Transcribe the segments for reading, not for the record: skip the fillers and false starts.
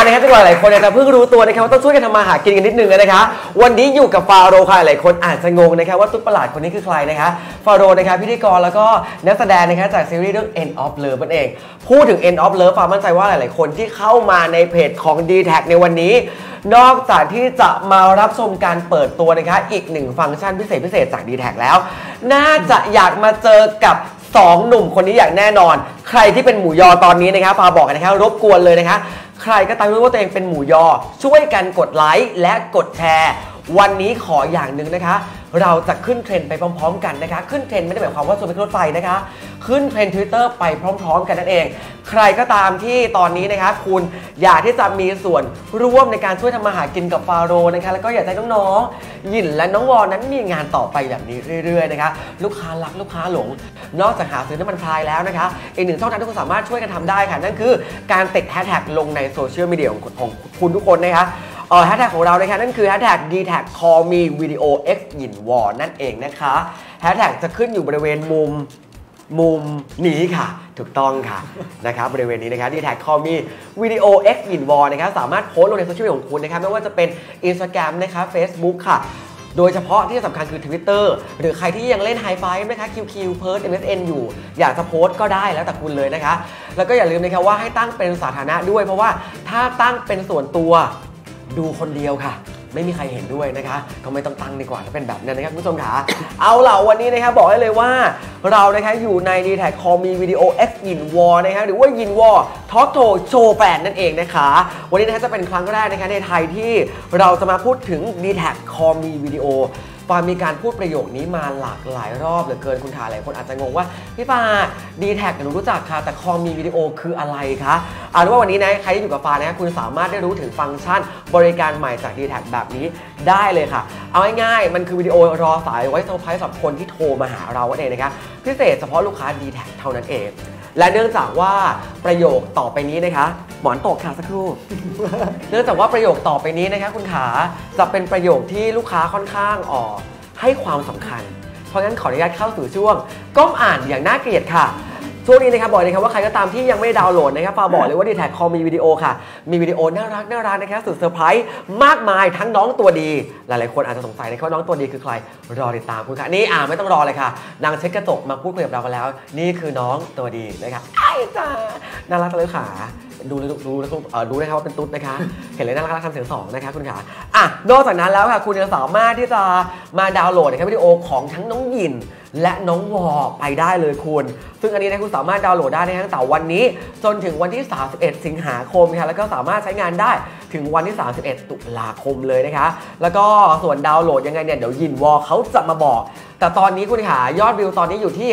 นะครับที่หลายคนจะเพิ่งรู้ตัวนะครับว่าต้องช่วยกันทำมาหากินกันนิดนึงนะคะวันนี้อยู่กับฟาโรค่ะหลายคนอาจจะงงนะครับว่าตุ๊ดประหลาดคนนี้คือใครนะคะฟาโรนะครับพิธีกรแล้วก็นักแสดงนะครับจากซีรีส์เรื่อง End of Love นั่นเองพูดถึง End of Love ฟามั่นใจว่าหลายๆคนที่เข้ามาในเพจของ D-Tag ในวันนี้นอกจากที่จะมารับชมการเปิดตัวนะคะอีกหนึ่งฟังก์ชันพิเศษจาก D-Tag แล้วน่าจะอยากมาเจอกับ2 หนุ่มคนนี้อย่างแน่นอนใครที่เป็นหมูยอตอนนี้นะครับฟาบอกกันนะครับรบกวนเลยนะคะใครก็ตามรู้ว่าตัวเองเป็นหมูยอช่วยกันกดไลค์และกดแชร์วันนี้ขออย่างหนึ่งนะคะเราจะขึ้นเทรนด์ไปพร้อมๆกันนะคะขึ้นเทรนด์ไม่ได้หมายความว่าจะเป็นรถไฟนะคะขึ้นเทรนด์ Twitter ไปพร้อมๆกันนั่นเองใครก็ตามที่ตอนนี้นะคะคุณอยากที่จะมีส่วนร่วมในการช่วยทำมาหากินกับฟาโรนะคะแล้วก็อยากให้น้องๆหยินและน้องวอนั้นมีงานต่อไปแบบนี้เรื่อยๆนะคะลูกค้ารักลูกค้าหลงนอกจากหาซื้อน้ำมันพรายแล้วนะคะอีกหนึ่งช่องทางที่คุณสามารถช่วยกันทำได้ค่ะนั่นคือการติดแฮชแท็กลงในโซเชียลมีเดียของคุณทุกคนนะคะแฮชแท็กของเรานะคะนั่นคือแฮชแท็ก D-Tag Call Me Video X หยินวอนั่นเองนะคะแฮชแท็กจะขึ้นอยู่บริเวณมุมนี้ค่ะถูกต้องค่ะนะครับบริเวณนี้นะคะ D-Tag Call Me Video X หยินวอนะคะสามารถโพสต์ลงในโซเชียลมีเดียของคุณนะคะไม่ว่าจะเป็น Instagram นะคะ Facebook ค่ะโดยเฉพาะที่สำคัญคือ Twitter หรือใครที่ยังเล่น High Five นะคะ QQ Perth MSN อยู่อยากจะโพสต์ก็ได้แล้วแต่คุณเลยนะคะแล้วก็อย่าลืมนะคะว่าให้ตั้งเป็นสาธารณะด้วยเพราะว่าถ้าตั้งเป็นส่วนตัวดูคนเดียวค่ะไม่มีใครเห็นด้วยนะคะก็ไม่ต้องตั้งดีกว่าถ้าเป็นแบบนั้นนะครับคุณผู้ชมค่ะเอาล่ะวันนี้นะครับบอกได้เลยว่าเรานะคะอยู่ใน D-Tag Call Me Video X หยินวอนะคะหรือว่าหยินวอทอล์กโชว์โชว์แฟนนั่นเองนะคะวันนี้นะคะจะเป็นครั้งแรกนะคะในไทยที่เราจะมาพูดถึง D-Tag Call Me Videoปามีการพูดประโยคนี้มาหลากหลายรอบเหลือเกินคุณทาหลายคนอาจจะงงว่าพี่ปา D-Tag หนูรู้จักค่ะแต่คอมีวิดีโอคืออะไรคะเอาเป็นว่าวันนี้นะใครที่อยู่กับฟานะคุณสามารถได้รู้ถึงฟังก์ชันบริการใหม่จาก D-Tag แบบนี้ได้เลยค่ะเอาง่ายๆมันคือวิดีโอรอสายไว้เซอร์ไพรส์สำหรับคนที่โทรมาหาเราเองนะคะพิเศษเฉพาะลูกค้า D-Tag เท่านั้นเองและเนื่องจากว่าประโยคต่อไปนี้นะคะหมอนตกค่ะสักครู่ เนื่องจากว่าประโยคต่อไปนี้นะคะคุณขาจะเป็นประโยคที่ลูกค้าค่อนข้างให้ความสำคัญเพราะงั้นขออนุญาตเข้าสู่ช่วงก้มอ่านอย่างน่าเกลียดค่ะช่วงนี้นะครับบอกเลยครับว่าใครก็ตามที่ยังไม่ได้ดาวน์โหลดนะครับฝากบอกเลยว่า D-Tag Call Me Videoค่ะมีวิดีโอน่ารักนะครับสุดเซอร์ไพรส์มากมายทั้งน้องตัวดีหลายๆคนอาจจะสงสัยนะครับว่าน้องตัวดีคือใครรอติดตามคุณค่ะนี่ไม่ต้องรอเลยค่ะนางเช็ดกระจกมาพูดคุยกับเรากันแล้วนี่คือน้องตัวดีนะครับไอ้จ้าน่ารักเลยค่ะดูนะครับว่าเป็นตุ๊ดนะคะเห็นเลยน่ารักทำเสียง2นะคะคุณขานอกจากนั้นแล้วค่ะคุณยังสามารถที่จะมาดาวน์โหลดนะครับวิดีโอของทั้งน้องหยินและน้องวอไปได้เลยคุณซึ่งอันนี้นะคุณสามารถดาวน์โหลดได้ตั้งแต่วันนี้จนถึงวันที่31 สิงหาคมค่ะแล้วก็สามารถใช้งานได้ถึงวันที่31 ตุลาคมเลยนะคะแล้วก็ส่วนดาวน์โหลดยังไงเนี่ยเดี๋ยวหยินวอเขาจะมาบอกแต่ตอนนี้คุณขายอดวิวตอนนี้อยู่ที่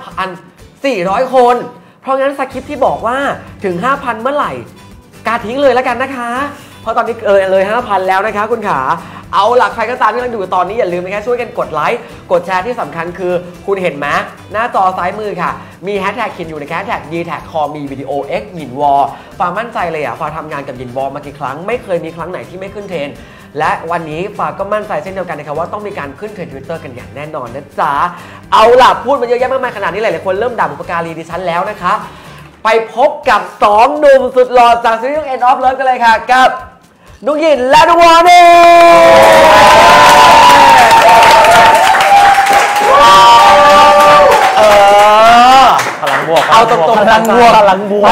5,400 คนเพราะงั้นสคริปต์ที่บอกว่าถึง 5,000 เมื่อไหร่กาทิ้งเลยแล้วกันนะคะเพราะตอนนี้เลย 5,000 แล้วนะคะคุณขาเอาล่ะใครก็ตามที่กำลังดูตอนนี้อย่าลืมนะคะช่วยกันกดไลค์กดแชร์ที่สำคัญคือคุณเห็นไหมหน้าจอซ้ายมือค่ะมีแฮชแท็กเขียนอยู่ในแฮชแท็ก D-Tag Call Me Video X หยินวอฟามั่นใจเลยฟาทำงานกับหยินวอมากี่ครั้งไม่เคยมีครั้งไหนที่ไม่ขึ้นเทรนด์และวันนี้ฟาก็มั่นใจเช่นเดียวกันนะครับว่าต้องมีการขึ้นเทรนด์ Twitter กันอย่างแน่นอนนะจ๊ะเอาล่ะพูดมาเยอะแยะมากมายขนาดนี้หลายๆคนเริ่มด่าบุพการีดิฉันแล้วนะคะไปพบกับ2 หนุ่มสุดหล่อจากซีรีส์ End of Love กันเลยค่ะกับนุกหยินและนุกวอนี่พลังบวกเอาตรงๆพลังบวก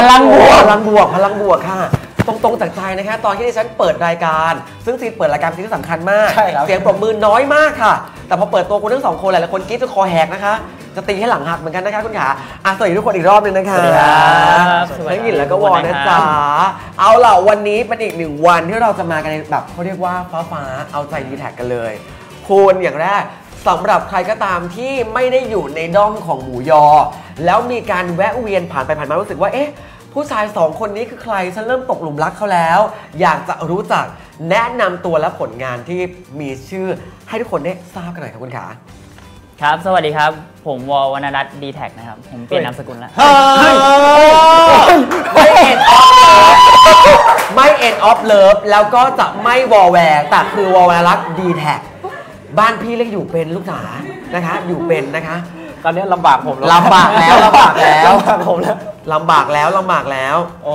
ค่ะตรงจากใจนะคะตอนที่ดิฉันเปิดรายการซึ่งซีนเปิดรายการซีนที่สำคัญมากเสียงปรบมือน้อยมากค่ะแต่พอเปิดตัวคุณทั้ง2 คนหลายๆคนกรี๊ดจนคอแหกนะคะจะตีให้หลังหักเหมือนกันนะคะคุณขาสวัสดีทุกคนอีกรอบนึงนะคะทั้งหยินแล้วก็วอนะจ๊ะเอาล่ะวันนี้เป็นอีก1 วันที่เราจะมากันแบบเขาเรียกว่าฟ้าเอาใจ D-Tag กันเลยคุณอย่างแรกสำหรับใครก็ตามที่ไม่ได้อยู่ในด้อมของหมูยอแล้วมีการแวะเวียนผ่านไปผ่านมารู้สึกว่าผู้ชาย2 คนนี้คือใครฉันเริ่มตกหลุมรักเขาแล้วอยากจะรู้จักแนะนำตัวและผลงานที่มีชื่อให้ทุกคนได้ทราบกันหน่อยครับคุณขาครับสวัสดีครับผมววรรณรัตน์ D-Tag นะครับผมเปลี่ยนนามสกุลแล้วไม่ End of Love แล้วก็จะไม่วอแวร์แต่คือวรรณรัตน์ D-Tag บ้านพี่เรียกอยู่เป็นลูกจ๋านะคะอยู่เป็นนะคะตอนนี้ลำบากผมลำบากแล้วโอ้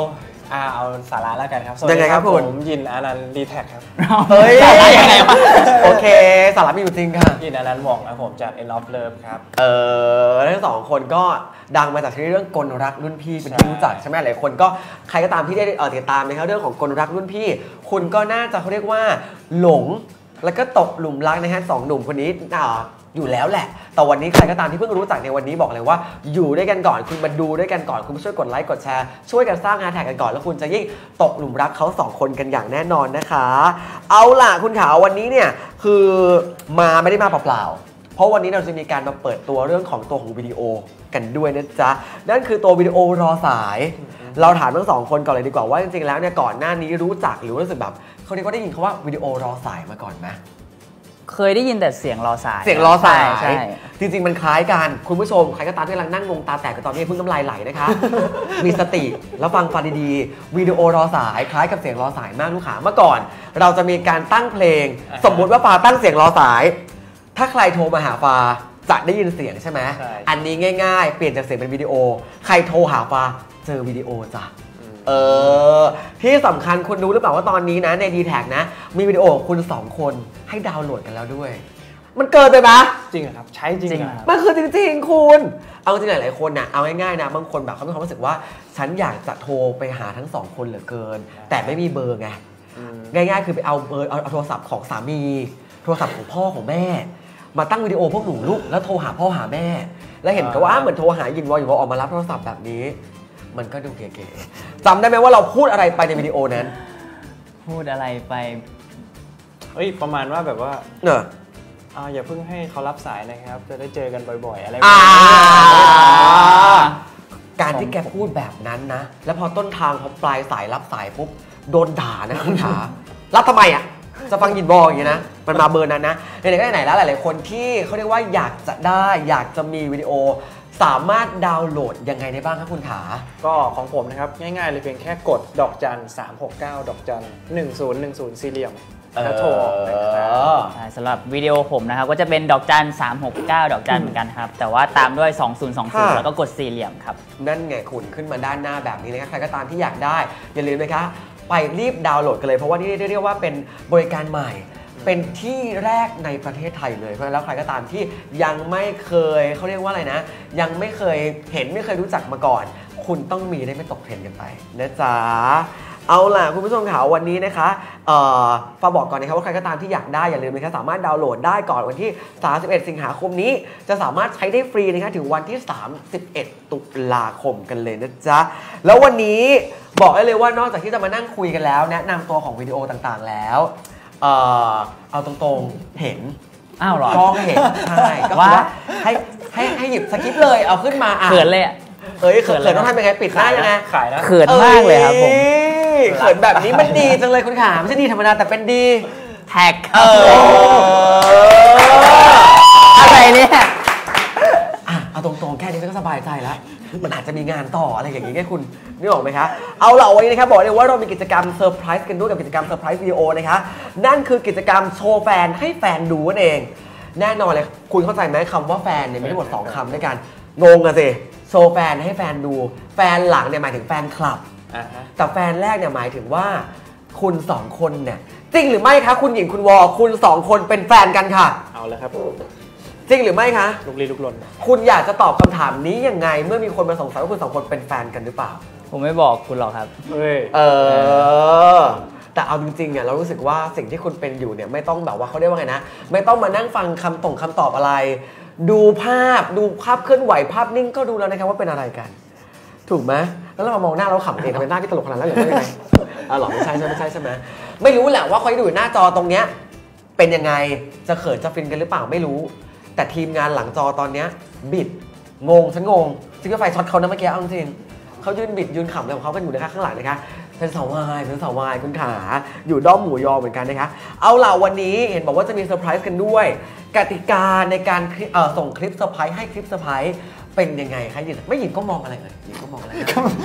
เอาสาระแล้วกันครับยังไงครับคุณผมยินอนันต์ดีแท็กครับเฮ้ยยังไงวะโอเคสาระมีอยู่จริงค่ะยินอนันต์หม่องนะผมจาก End of Love ครับทั้งสองคนก็ดังมาจากซีรีส์เรื่องกลรักรุ่นพี่เป็นที่รู้จักใช่ไหมหลายคนก็ใครก็ตามที่ได้ติดตามนะครับเรื่องของกลรักรุ่นพี่คุณก็น่าจะเขาเรียกว่าหลงแล้วก็ตกหลุมรักนะฮะสองหนุ่มคนนี้อยู่แล้วแหละแต่วันนี้ใครก็ตามที่เพิ่งรู้จักในวันนี้บอกเลยว่าอยู่ด้วยกันก่อนคุณมาดูด้วยกันก่อนคุณช่วยกดไลค์กดแชร์ช่วยกันสร้างแฮชแท็กกันก่อนแล้วคุณจะยิ่งตกหลุมรักเขา2คนกันอย่างแน่นอนนะคะเอาล่ะคุณขาววันนี้เนี่ยคือไม่ได้มาเปล่าๆเพราะวันนี้เราจะมีการมาเปิดตัวเรื่องของตัวของวิดีโอกันด้วยนะจ๊ะนั่นคือตัววิดีโอรอสายเราถามทั้ง2คนก่อนเลยดีกว่าว่าจริงๆแล้วเนี่ยก่อนหน้านี้รู้จักหรือรู้สึกแบบเขาได้ยินคำว่าวิดีโอรอสายมาก่อนไหมเคยได้ยินแต่เสียงรอสายเสียงรอสายใช่จริงๆมันคล้ายกันคุณผู้ชมใครก็ตามที่กำลังนั่งงงตาแตกกับตอนนี้เพิ่งน้ำลายไหลนะคะ มีสติแล้วฟังดีๆวิดีโอรอสายคล้ายกับเสียงรอสายมากลูกค้าเมื่อก่อนเราจะมีการตั้งเพลงสมมุติว่าฟ้าตั้งเสียงรอสายถ้าใครโทรมาหาฟ้าจะได้ยินเสียงใช่ไหมอันนี้ง่ายๆเปลี่ยนจากเสียงเป็นวิดีโอใครโทรหาฟ้าเจอวิดีโอจ้ะที่สำคัญคุณรู้หรือเปล่าว่าตอนนี้นะใน D-Tag นะมีวิดีโอของคุณ2คนให้ดาวน์โหลดกันแล้วด้วยมันเกินไปปะจริงครับใช้จริงมันคือจริงๆคุณเอาจริงหลายๆคนนะเอาง่ายๆนะบางคนแบบเขามีความรู้สึกว่าฉันอยากจะโทรไปหาทั้ง2คนเหลือเกินแต่ไม่มีเบอร์ไงง่ายๆคือไปเอาเบอร์เอาโทรศัพท์ของสามีโทรศัพท์ของพ่อของแม่มาตั้งวิดีโอพวกหนูลูกแล้วโทรหาพ่อหาแม่แล้วเห็นก็ว่าเหมือนโทรหายินวออยู่ว่าออกมารับโทรศัพท์แบบนี้มันก็ดูเก๋ๆจำได้ไหมว่าเราพูดอะไรไปในวิดีโอนั้นพูดอะไรไปประมาณว่าแบบว่าอย่าเพิ่งให้เขารับสายนะครับจะได้เจอกันบ่อยๆอะไรการที่แกพูดแบบนั้นนะแล้วพอต้นทางพอปลายสายรับสายปุ๊บโดนด่านะคุณขารับทำไมอ่ะจะฟังยินวออย่างนี้นะมันมาเบอร์นั้นนะไหนๆก็ไหนๆแล้วหลายๆคนที่เขาเรียกว่าอยากจะได้อยากจะมีวิดีโอสามารถดาวน์โหลดยังไงได้บ้างครับคุณขาก็ของผมนะครับง่ายๆเลยเพียงแค่กดดอกจัน369ดอกจัน1010สี่เหลี่ยมแล้วโทรออกนะครับสำหรับวิดีโอผมนะครับก็จะเป็นดอกจัน369ดอกจันเหมือนกันครับแต่ว่าตามด้วย2020แล้วก็กดสี่เหลี่ยมครับนั่นไงคุณขึ้นมาด้านหน้าแบบนี้นะครับใครก็ตามที่อยากได้อย่าลืมนะคะไปรีบดาวน์โหลดกันเลยเพราะว่านี่เรียกว่าเป็นบริการใหม่เป็นที่แรกในประเทศไทยเลยเพราะฉะนั้นแล้วใครก็ตามที่ยังไม่เคยเขาเรียกว่าอะไรนะยังไม่เคยเห็นไม่เคยรู้จักมาก่อนคุณต้องมีได้ไม่ตกเทรนด์กันไปนะจ๊ะเอาล่ะคุณผู้ชมค่ะวันนี้นะคะฝากบอกก่อนนะครับว่าใครก็ตามที่อยากได้อย่าลืมนะคะสามารถดาวน์โหลดได้ก่อนวันที่31สิงหาคมนี้จะสามารถใช้ได้ฟรีนะคะถึงวันที่31ตุลาคมกันเลยนะจ๊ะแล้ววันนี้บอกได้เลยว่านอกจากที่จะมานั่งคุยกันแล้วแนะนำตัวของวิดีโอต่างๆแล้วเอาตรงๆเห็นหรอกล้องเห็นใช่ก็ว่าให้หยิบสคริปต์เลยเอาขึ้นมาเขินเลยเขินต้องทำยังไงปิดหน้ายังไงขายนะเขินมากเลยครับผมเขินแบบนี้มันดีจังเลยคุณขาไม่ใช่ดีธรรมดาแต่เป็นดีแท็กอะไรเนี่ยเอาตรงๆแค่นี้ก็สบายใจแล้วมันอาจจะมีงานต่ออะไรอย่างนี้ไงคุณนึกออกไหมคะเอาล่ะวันนี้นะครับบอกเลยว่าเรามีกิจกรรมเซอร์ไพรส์กันด้วยกับกิจกรรมเซอร์ไพรส์วิดีโอนะคะนั่นคือกิจกรรมโชว์แฟนให้แฟนดูนั่นเองแน่นอนเลยคุณเข้าใจไหมคำว่าแฟนเนี่ยมีทั้งหมด2คำด้วยกันงงอะสิโชว์แฟนให้แฟนดูแฟนหลังเนี่ยหมายถึงแฟนคลับแต่แฟนแรกเนี่ยหมายถึงว่าคุณ2คนเนี่ยจริงหรือไม่คะคุณหญิงคุณวอคุณ2คนเป็นแฟนกันค่ะเอาเลยครับจริงหรือไม่คะลุกลี้ลุกลนคุณอยากจะตอบคำถามนี้ยังไงเมื่อมีคนมาสงสัยว่าคุณ2คนเป็นแฟนกันหรือเปล่าผมไม่บอกคุณหรอกครับแต่เอาจริงๆเรารู้สึกว่าสิ่งที่คุณเป็นอยู่เนี่ยไม่ต้องแบบว่าเขาเรียกว่าไงนะไม่ต้องมานั่งฟังคำตอบอะไรดูภาพเคลื่อนไหวภาพนิ่งก็ดูแล้วนะครับว่าเป็นอะไรกันถูกไหมแล้วเรามามองหน้าเราขำเองทำไมหน้าที่ตลกขนาดนั้นหรือไม่ยังไงหรอไม่ใช่ใช่ไหมไม่รู้แหละว่าเขาดูหน้าจอตรงเนี้ยเป็นยังไงจะเขินจะฟินกันหรือเปล่าไม่รู้แต่ทีมงานหลังจอตอนเนี้ยบิดงงฉันงงซิงเกิลไฟช็อตเขานะเมื่อกี้เอาจริงเขายืนบิดยืนขำอะไรของเขากันอยู่นะคะข้างหลังนะคะเป็นสาววายคุณขาอยู่ด้อมหมูยอเหมือนกันนะคะเอาล่ะวันนี้เห็นบอกว่าจะมีเซอร์ไพรส์กันด้วยกติกาในการส่งคลิปเซอร์ไพรส์ให้คลิปเซอร์ไพรส์เป็นยังไงคะไม่หยิบก็มองอะไรเลยหยิบก็มองอะไร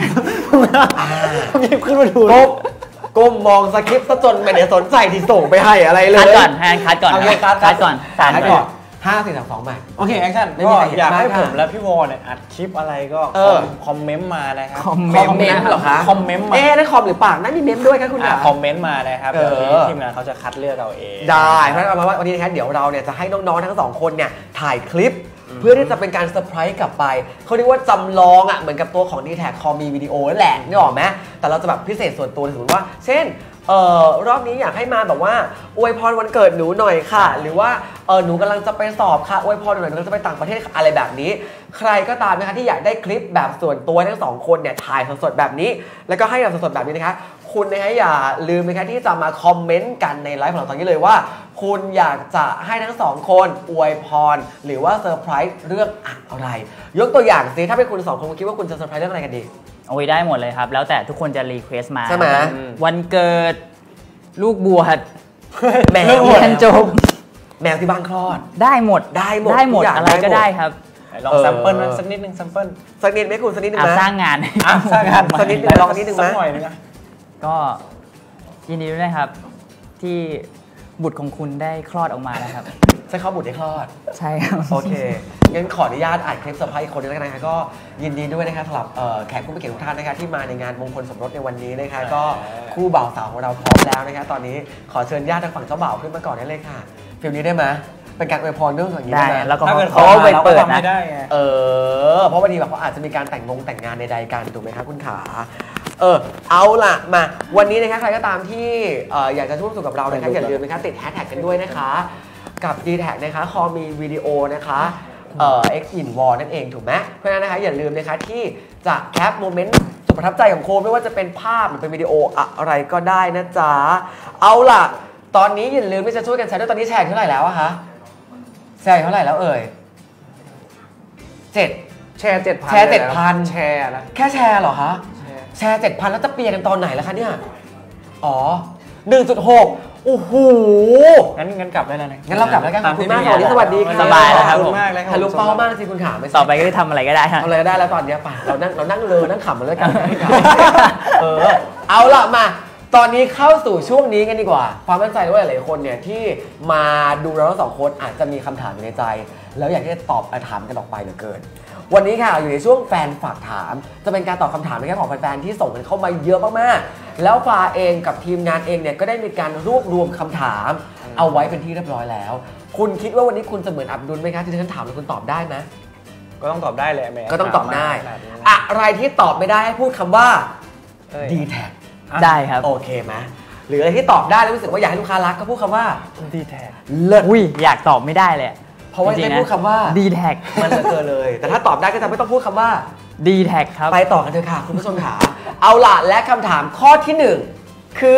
หยิบขึ้นมาดูก้มมองสคริปต์ซะจนไม่ได้สนใจที่ส่งไปให้อะไรเลยคัดก่อนคัดก่อน 5 4 3 2ไปโอเคแอคชั่นไม่มีก็ใครเห็นอยากให้มากค่ะผมและพี่วอเนี่ยอัดคลิปอะไรก็ คอมเมนต์มานะครับคอมเมคอมเมนต์เหรอคะคอมเมนต์มานั่นคอมหรือปากนั่นมีเมมด้วยครับคุณขาคอมเมนต์มานะครับเดี๋ยวทีมงานเขาจะคัดเลือกเอาเองได้เพราะฉะนั้นเอามาว่าวันนี้นะครับเดี๋ยวเราเนี่ยจะให้น้องๆทั้งสองคนเนี่ยถ่ายคลิป เพื่อที่จะเป็นการเซอร์ไพรส์กลับไปเขาเรียกว่าจำลองอ่ะเหมือนกับตัวของ D-Tag คอมมีวิดีโอนั่นแหละนึกออกไหมแต่เราจะแบบพิเศษส่วนตัวสมมติว่า เช่นรอบนี้อยากให้มาแบบว่าอวยพรวันเกิดหนูหน่อยค่ะ หรือว่าหนูกำลังจะไปสอบค่ะอวยพรหน่อยหนูกำลังจะไปต่างประเทศอะไรแบบนี้ ใครก็ตามนะคะที่อยากได้คลิปแบบส่วนตัวทั้งสองคนเนี่ยถ่ายสดๆแบบนี้ แล้วก็ให้แบบสดๆแบบนี้นะคะคุณนะคะอย่าลืมนะคะที่จะมาคอมเมนต์กันในไลฟ์ของเราตอนนี้เลยว่า คุณอยากจะให้ทั้งสองคนอวยพรหรือว่าเซอร์ไพรส์เรื่องอะไรยกตัวอย่างสิถ้าเป็นคุณสองคนคุณคิดว่าคุณจะเซอร์ไพรส์เรื่องอะไรกันดีโอ้ยได้หมดเลยครับ แล้วแต่ทุกคนจะรีเควสต์มาใช่ไหมวันเกิดลูกบวชแมวเรียนจบแมวที่บ้านคลอดได้หมดได้หมดได้หมดทุกอย่างอะไรก็ได้หมดได้ครับลองแซมเปิลสักนิดนึงแซมเปิลสักนิดไหมคุณสักนิดนึงอ่ะนะสร้างงานสร้างงานสักนิดนึงลองนิดนึงสัไหมกหน่อยนึงนะก็ยินดีด้วยนะครับ ที่บุตรของคุณได้คลอดออกมานะครับใช้ข้อบุตรได้คลอดใช่ครับโอเคงั้นขออนุญาตอัดคลิปเซอร์ไพรส์อีกคนนึงแล้วกันนะคะก็ยินดีด้วยนะคะสำหรับแขกผู้มีเกียรติทุกท่านนะคะที่มาในงานมงคลสมรสในวันนี้นะคะก็คู่บ่าวสาวของเราพร้อมแล้วนะคะตอนนี้ขอเชิญญาติทางฝั่งเจ้าบ่าวขึ้นมาก่อนได้เลยค่ะฟิลนี้ได้ไหมเป็นการอวยพรเรื่องอย่างนี้ได้ได้ไหมแล้วก็ถ้าเกิดเขาไปเปิดราก็ทำนะไม่ได้ไงเพราะวันนี้แบบเขาอาจจะมีการแต่งงานใดๆกันถูกไหมครับคุณขาเอาล่ะมาวันนี้นะคะใครก็ตามที่อยากจะร่วมสนุกกับเรานะคะอย่าลืมนะคะติดแฮชแท็กกันด้วยนะคะกับ D-Tag นะคะคอมีวิดีโอนะคะX in War นั่นเองถูกไหมเพราะฉะนั้นนะคะอย่าลืมนะคะที่จะแคปโมเมนต์สุดประทับใจของโคไม่ว่าจะเป็นภาพหรือเป็นวิดีโออะไรก็ได้นะจ๊ะเอาล่ะตอนนี้อย่าลืมที่จะช่วยกันแชร์ด้วยตอนนี้แชร์เท่าไหร่แล้วอะคะแชร์เท่าไหร่แล้ว7 แชร์ 7,000 แชร์ 7,000 แชร์นะแค่แชร์เหรอคะแชร์ 7,000 แล้วจะเปลี่ยนกันตอนไหนแล้วคะเนี่ยอ๋อ 1.6 โอ้โหงั้นกลับได้แล้วนะงั้นเรากลับแล้วกันขอบคุณมากตามที่สวัสดีค่ะสบายแล้วครับขอบคุณมากเลยทะลุเป้ามากสิคุณขาไม่ต่อไปก็ได้ทำอะไรก็ได้ฮะเอาอะไรก็ได้แล้วตอนเนี้ยป่ะเรานั่งเลยนั่งขำมาเลยกันเอาล่ะมาตอนนี้เข้าสู่ช่วงนี้กันดีกว่าความมั่นใจว่าหลายๆคนเนี่ยที่มาดูเราทั้งสองคนอาจจะมีคำถามอยู่ในใจ แล้วอยากที่จะตอบถามกันออกไปเหลือเกินวันนี้ค่ะอยู่ในช่วงแฟนฝากถามจะเป็นการตอบคำถามนะครับของแฟนๆที่ส่งกันเข้ามาเยอะมากๆแล้วฟ้าเองกับทีมงานเองเนี่ยก็ได้มีการรวบรวมคำถามเอาไว้เป็นที่เรียบร้อยแล้ว คุณคิดว่าวันนี้คุณจะเหมือนอับดุลไหมคะที่ฉันถามแล้วคุณตอบได้ไหมก็ต้องตอบได้เลยแม่ก็ต้องตอบได้ขนานี้นะอะไรที่ตอบไม่ได้ให้พูดคำว่า D-Tag ได้ครับโอเคไหมหรืออะไรที่ตอบได้แล้วรู้สึกว่าอยากให้ลูกค้ารักก็พูดคำว่า D-Tag เลิศอุ้ยอยากตอบไม่ได้เลยเพราะว่าไม่พูดคำว่า D-Tag มันเหลือเกินเลย แต่ถ้าตอบได้ก็จะไม่ต้องพูดคำว่า D-Tag ครับไปต่อกันเถอะค่ะคุณผู้ชมขาเอาล่ะและคำถามข้อที่ 1 คือ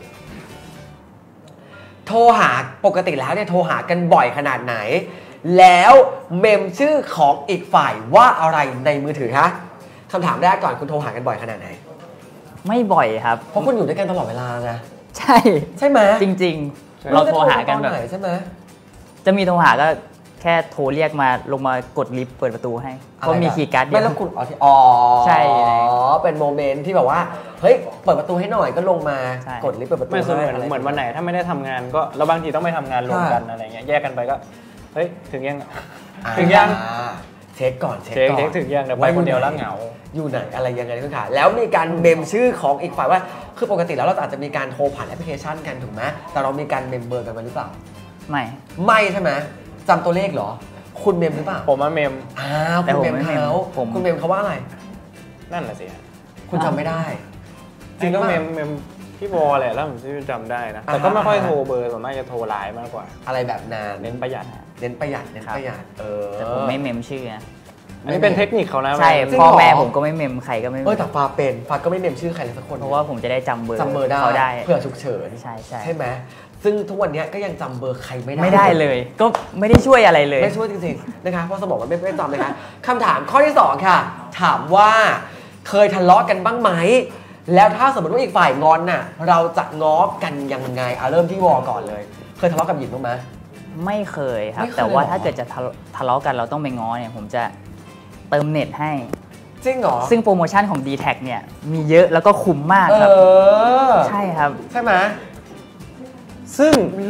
โทรหาปกติแล้วเนี่ยโทรหากันบ่อยขนาดไหน แล้วเมมชื่อของอีกฝ่ายว่าอะไรในมือถือฮะคำถามแรกก่อนคุณโทรหากันบ่อยขนาดไหนไม่บ่อยครับเพราะคุณอยู่ด้วยกันตลอดเวลาไงใช่ใช่ไหมจริงๆ เราโทรหากันแบบตอไหใช่ไหมจะมีโทรหาก็แค่โทรเรียกมาลงมากดลิฟต์เปิดประตูให้เพราะมีคีย์การ์ดเดีไม่ยวแล้วคุณอ๋อใช่เป็นโมเมนต์ที่แบบว่าเฮ้ยเปิดประตูให้หน่อยก็ลงมาใช่กดลิฟต์เปิดประตูไม่ส่วนให้เหมือนวันไหนถ้าไม่ได้ทำงานก็เราบางทีต้องไปทำงานรวมกันอะไรเงี้ยแยกกันไปก็เฮ้ยถึงยัง ถึงยังเช็คก่อนเช็คเช็คก่อนเช็คถึงยังเดี๋ยวไปคนเดียวแล้วเหงาอยู่ไหนอะไรยังไงคุณขาแล้วมีการเมมชื่อของอีกฝ่ายว่าคือปกติแล้วเราอาจจะมีการโทรผ่านแอปพลิเคชันกันถูกไหมแต่เรามีการเมมเบอร์กันมาหรือเปล่าไม่ไม่ใช่ไหมจำตัวเลขเหรอคุณเมมหรือเปล่าผมมาเมมอ้าวแต่คุณผมเมมไม่เมมเขาผมคุณเมมเขาว่าอะไรนั่นแหละสิคุณจำไม่ได้จริงก็ปะเมมพี่บอแหละแล้วผมที่จำได้นะแต่ก็ไม่ค่อยโทรเบอร์ส่วนมากจะโทรไลน์มากกว่าอะไรแบบนั้นเน้นประหยัดเน้นประหยัดเน้นประหยัดแต่ผมไม่เมมชื่อนะอันนี้เป็นเทคนิคเขานะใช่จริงพ่อเหรอแม่ผมก็ไม่เมมใครก็ไม่เมมแต่ฟ้าเป็นฟ้าก็ไม่เมมชื่อใครเลยสักคนเพราะว่าผมจะได้จำเบอร์จำเบอร์ได้เขาได้เผื่อฉุกเฉินใช่ใช่ใช่ไหมซึ่งทุกวันนี้ก็ยังจำเบอร์ใครไม่ได้ไม่ได้เลย ก็ไม่ได้ช่วยอะไรเลยไม่ช่วยจริงๆนะคะเพราะสมองมันไม่จำนะคะคำถามข้อที่ 2 ค่ะ ถามว่าเคยทะเลาะกันบ้างไหมแล้วถ้าสมมติว่าอีกฝ่ายงอนน่ะเราจะง้อกันยังไงเริ่มที่วอก่อนเลย เคยทะเลาะกับหญิงบ้างไหมไม่เคยครับไม่เคยแต่ว่าเหรอถ้าเกิดจะทะเลาะกันเราต้องไปง้อเนี่ยผมจะเติมเน็ตให้จริงเหรอซึ่งโปรโมชั่นของ D-Tag เนี่ยมีเยอะแล้วก็คุ้มมากครับ ใช่ครับใช่ไหมซึ่งเลิศ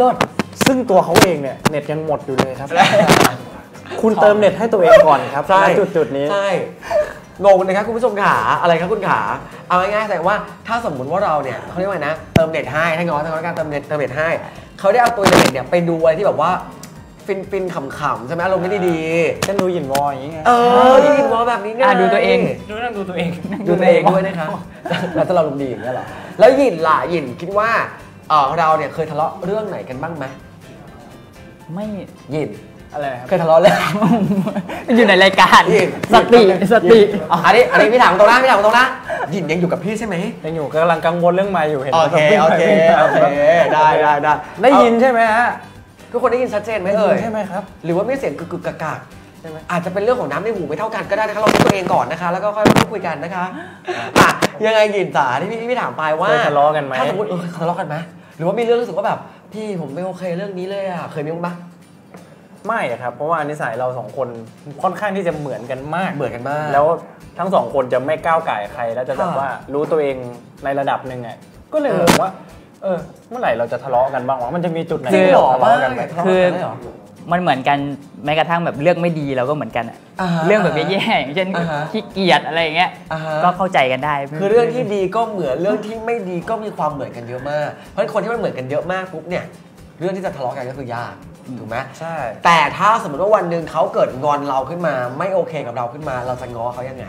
ซึ่งตัวเขาเองเนี่ยเน็ตยังหมดอยู่เลยครับ คุณเติมเน็ตให้ตัวเองก่อนครับใช่ณจุดนี้ใช่งงนะครับคุณผู้ชมขาอะไรครับคุณขาเอาง่ายๆแต่ว่าถ้าสมมุติว่าเราเนี่ยเขาเรียกว่าไงนะเติมเน็ตให้ถ้าง้อการเติมเน็ตให้เขาได้เอาตัวเน็ตเนี่ยไปดูอะไรที่แบบว่าฟินขำๆใช่ไหมอารมณ์ไม่ได้ดีเช่นดูหยินวออย่างงี้ไงที่ยินวอลแบบนี้ไงดูตัวเองดูนั่นดูตัวเองดูตัวเองด้วยนะคะแล้วถ้าเราลมณ์ดีอย่างเงี้ยเหรอแล้วหยินล่ะหยินคิดว่าเราเนี่ยเคยทะเลาะเรื่องไหนกันบ้างไหมไม่หยินอะไรนะครับเคยทะเลาะเรื่องอยู่ในรายการหยินสติอันนี้พี่ถามตรงนะหยินยังอยู่กับพี่ใช่ไหมยังอยู่กำลังกังวลเรื่องไมค์อยู่เห็นโอเคได้ได้ยินใช่ไหมฮะทุกคนได้ยินชัดเจนไหมได้เอ่ยิยนใช่ไหมครับหรือว่ามีเสียงกึกกักใช่ไหมอาจจะเป็นเรื่องของน้ำในหูไม่เท่ากันก็ได้นะคะเราดูตัวเองก่อนนะคะ แล้วก็ค่อยมาพูดคุยกันนะคะยังไงหยินจ๋าที่พี่ถามไปว่าเคยทะเลาะกันไหมถ้าสมมติทะเลาะกันไหมหรือว่ามีเรื่องรู้สึกว่าแบบพี่ผมไม่โอเคเรื่องนี้เลยอ่ะเคยมีมั้ยไม่ครับเพราะว่านิสัยเราสองคนค่อนข้างที่จะเหมือนกันมากเหมือนกันมากแล้วทั้งสองคนจะไม่ก้าวไก่ใครแล้วจะแบบว่ารู้ตัวเองในระดับหนึ่งไงก็เลยงงว่าเมื่อไหร่เราจะทะเลาะกันบ้างวะมันจะมีจุดไหนจริงเหรอทะเลาะกันไหมคือมันเหมือนกันแม้กระทั่งแบบเรื่องไม่ดีเราก็เหมือนกันอะเรื่องแบบแย่ๆอย่างเช่นขี้เกียจอะไรอย่างเงี้ยก็เข้าใจกันได้คือเรื่องที่ดีก็เหมือนเรื่องที่ไม่ดีก็มีความเหมือนกันเยอะมากเพราะฉะนั้นคนที่มันเหมือนกันเยอะมากปุ๊บเนี่ยเรื่องที่จะทะเลาะกันก็คือยากถูกไหมใช่แต่ถ้าสมมติว่าวันหนึ่งเขาเกิดงอนเราขึ้นมาไม่โอเคกับเราขึ้นมาเราจะง้อเขายังไง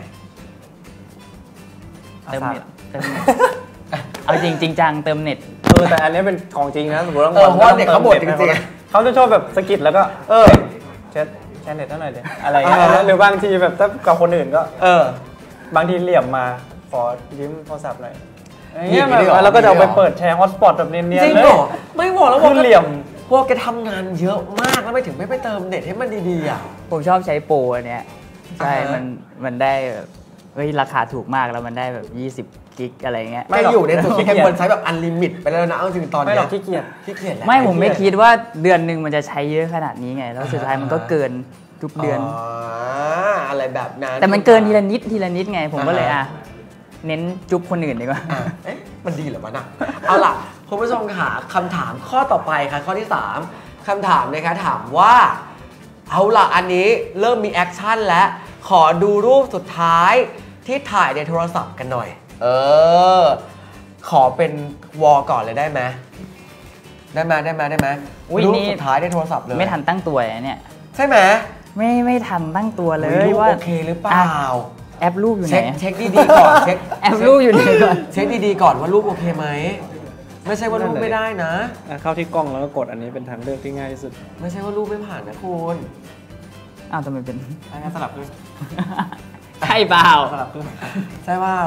เติมเน็ตเอาจริงจังเติมเน็ตแต่อันนี้เป็นของจริงนะสมมติว่าเพราะว่าเด็กเขาบ่นจริงๆเขาจะชอบแบบสะกิดแล้วก็แชทเน็ตเท่าไหร่เลยอะไรอย่างเงี้ยหรือบางทีแบบถ้ากับคนอื่นก็บางทีเหลี่ยมมาขอยืมโทรศัพท์หน่อยอย่างเงี้ยแบบแล้วก็จะเอาไปเปิดแชร์ฮอตสปอตแบบเนียนๆเลยจริงเหรอไม่บอกแล้วคือเหลี่ยมพวกแกทำงานเยอะมากแล้วไม่ถึงไม่ไปเติมเน็ตให้มันดีๆอ่ะผมชอบใช้โปรอันเนี้ยใช่มันได้แบบเฮ้ยราคาถูกมากแล้วมันได้แบบ20 กิกอะไรเงี้ยไม่อยู่ในจุดที่แกควรใช้แบบอันลิมิตไปแล้วนะเอาจริงตอนไม่นี้หรอกขี้เกียจไม่ผมไม่คิดว่าเดือนหนึ่งมันจะใช้เยอะขนาดนี้ไงแล้วสุดท้ายมันก็เกินทุกเดือนอะไรแบบนั้นแต่มันเกินทีละนิดไงผมก็เลยเน้นจุ๊บคนอื่นดีกว่าเอ๊ะมันดีเหรอวะน่ะเอาล่ะคุณผู้ชมค่ะคำถามข้อต่อไปค่ะข้อที่ 3คำถามนะคะถามว่าเอาล่ะอันนี้เริ่มมีแอคชั่นแล้วขอดูรูปสุดท้ายที่ถ่ายในโทรศัพท์กันหน่อยขอเป็นวอลก่อนเลยได้ไหมได้ไหมอุ๊ยรูปนี่สุดท้ายในโทรศัพท์เลยไม่ทันตั้งตัวเนี่ยใช่ไหมไม่ทันตั้งตัวเลยรูปว่าโอเคหรือเปล่าแอปรูปอยู่ไหนเช็คดีๆก่อนเช็คแอปรูปอยู่ไหนก่อนเช็คดีๆก่อนว่ารูปโอเคไหมไม่ใช่ว่ารูปไม่ได้นะเข้าที่กล้องแล้วก็กดอันนี้เป็นทางเลือกที่ง่ายที่สุดไม่ใช่ว่ารูปไม่ผ่านนะคุณอ้าวทำไมเป็นสลับด้วยใช่เปล่าสลับด้วยใช่เปล่า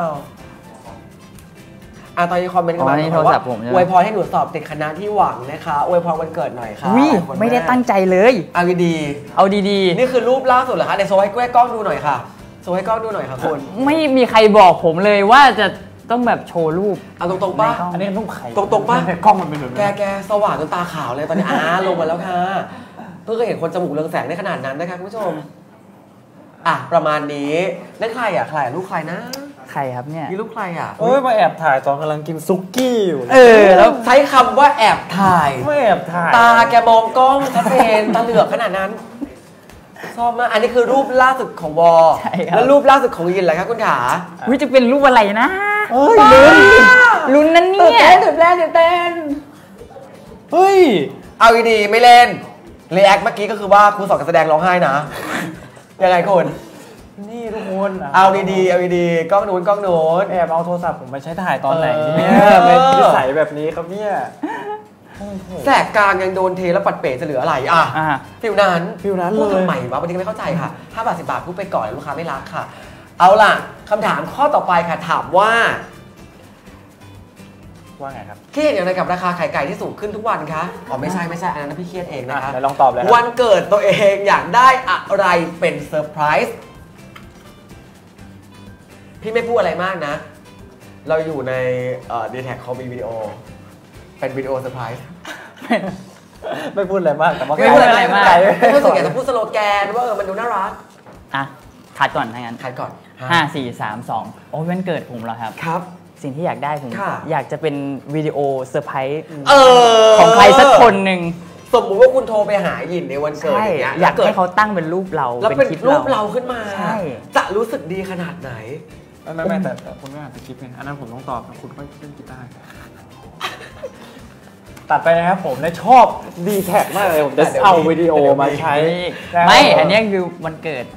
ตอนนี้คอมเมนต์กันอ๋มาอนี่โทรศัพท์ผมใช่ไหมอวยพรให้หนูสอบติดคณะที่หวังนะคะอวยพรวันเกิดหน่อยค่ะอุ้ยหลายคนไม่ได้ตั้งใจเลยเอาดีเอาดีๆนี่คือรูปล่าสุดเหรอคะเดี๋ยวโชว์ให้กล้องดูหน่อยค่ะโชว์ให้กล้องดูหน่อยค่ะคุณๆ ไม่มีใครบอกผมเลยว่าจะต้องแบบโชว์รูปเอาตรงๆป่ะในกล้องอันนี้รูปไข่ตรงๆป่ะกล้องมันเป็นแบบนี้แกสว่างจนตาขาวเลยตอนนี้ลงมาแล้วค่ะเพิ่งเคยเห็นคนจมูกเรืองแสงได้ขนาดนั้นนะคะคุณผู้ชมประมาณนี้นั่นใครลูกใครนะใครครับเนี่ยนี่ลูกใครมาแอบถ่ายตอนกำลังกินซุกี้อยู่แล้วใช้คำว่าแอบถ่ายไม่แอบถ่ายตาแกมองกล้องชัดเจนตาเหลือกขนาดนั้นชอบมากอันนี้คือรูปล่าสุดของวอใช่ครับแล้วรูปล่าสุดของยินอะไรครับคุณขาวิจะเป็นรูปอะไรนะ ลุ้นนั่นเนี่ยตื่นเต้นเฮ้ยเอาดีๆไม่เล่นรีแอคเมื่อกี้ก็คือว่าครูสอนการแสดงร้องไห้นะยังไงคุณนี่ทุกคนเอาดีๆกล้องนู้นแอบเอาโทรศัพท์ผมไปใช้ถ่ายตอนไหนเนี่ยเป็นนิสัยแบบนี้ครับเนี่ยแสกกลางยังโดนเทแล้วปัดเป๋จะเหลืออะไรฟิลนั้นเลพูดยทำไมวะบางทีไม่เข้าใจค่ะ5 บาท 10 บาทพูดไปก่อนลูกค้าไม่รักค่ะ เอาล่ะคำถามข้อต่อไปค่ะถามว่าว่าไงครับเครียดอย่างไรกับราคาไข่ไก่ที่สูงขึ้นทุกวันคะไม่ใช่อันนั้นพี่เครียดเองนะคะเดี๋ยวลองตอบเลยครับวันเกิดตัวเองอยากได้อะไรเป็นเซอร์ไพรส์พี่ไม่พูดอะไรมากนะ เราอยู่ในD-Tag เขามีวิดีโอเป็นวิดีโอเซอร์ไพรส์ไม่พูดอะไรมากแต่ว่าไม่พูดอะไรมากไม่พูดส่วนใหญ่จะพูดสโลแกนว่ามันดูน่ารักคัดก่อนถ้างั้นขายก่อน 5 4 3 2โอ้ยวันเกิดผมเหรอครับครับสิ่งที่อยากได้ผมอยากจะเป็นวิดีโอเซอร์ไพรส์ของใครสักคนหนึ่งสมมุติว่าคุณโทรไปหาหยินในวันเกิดอย่างเงี้ยอยากให้เขาตั้งเป็นรูปเราแล้วเป็นรูปเราขึ้นมาจะรู้สึกดีขนาดไหนไม่แต่คุณไม่อ่านสคริปต์อันนั้นผมต้องตอบคุณก็เล่นกีตาร์ตัดไปนะครับผมชอบดีแท็กมากเลยผมจะเอาวิดีโอมาใช้ไม่อันนี้คือวันเกิด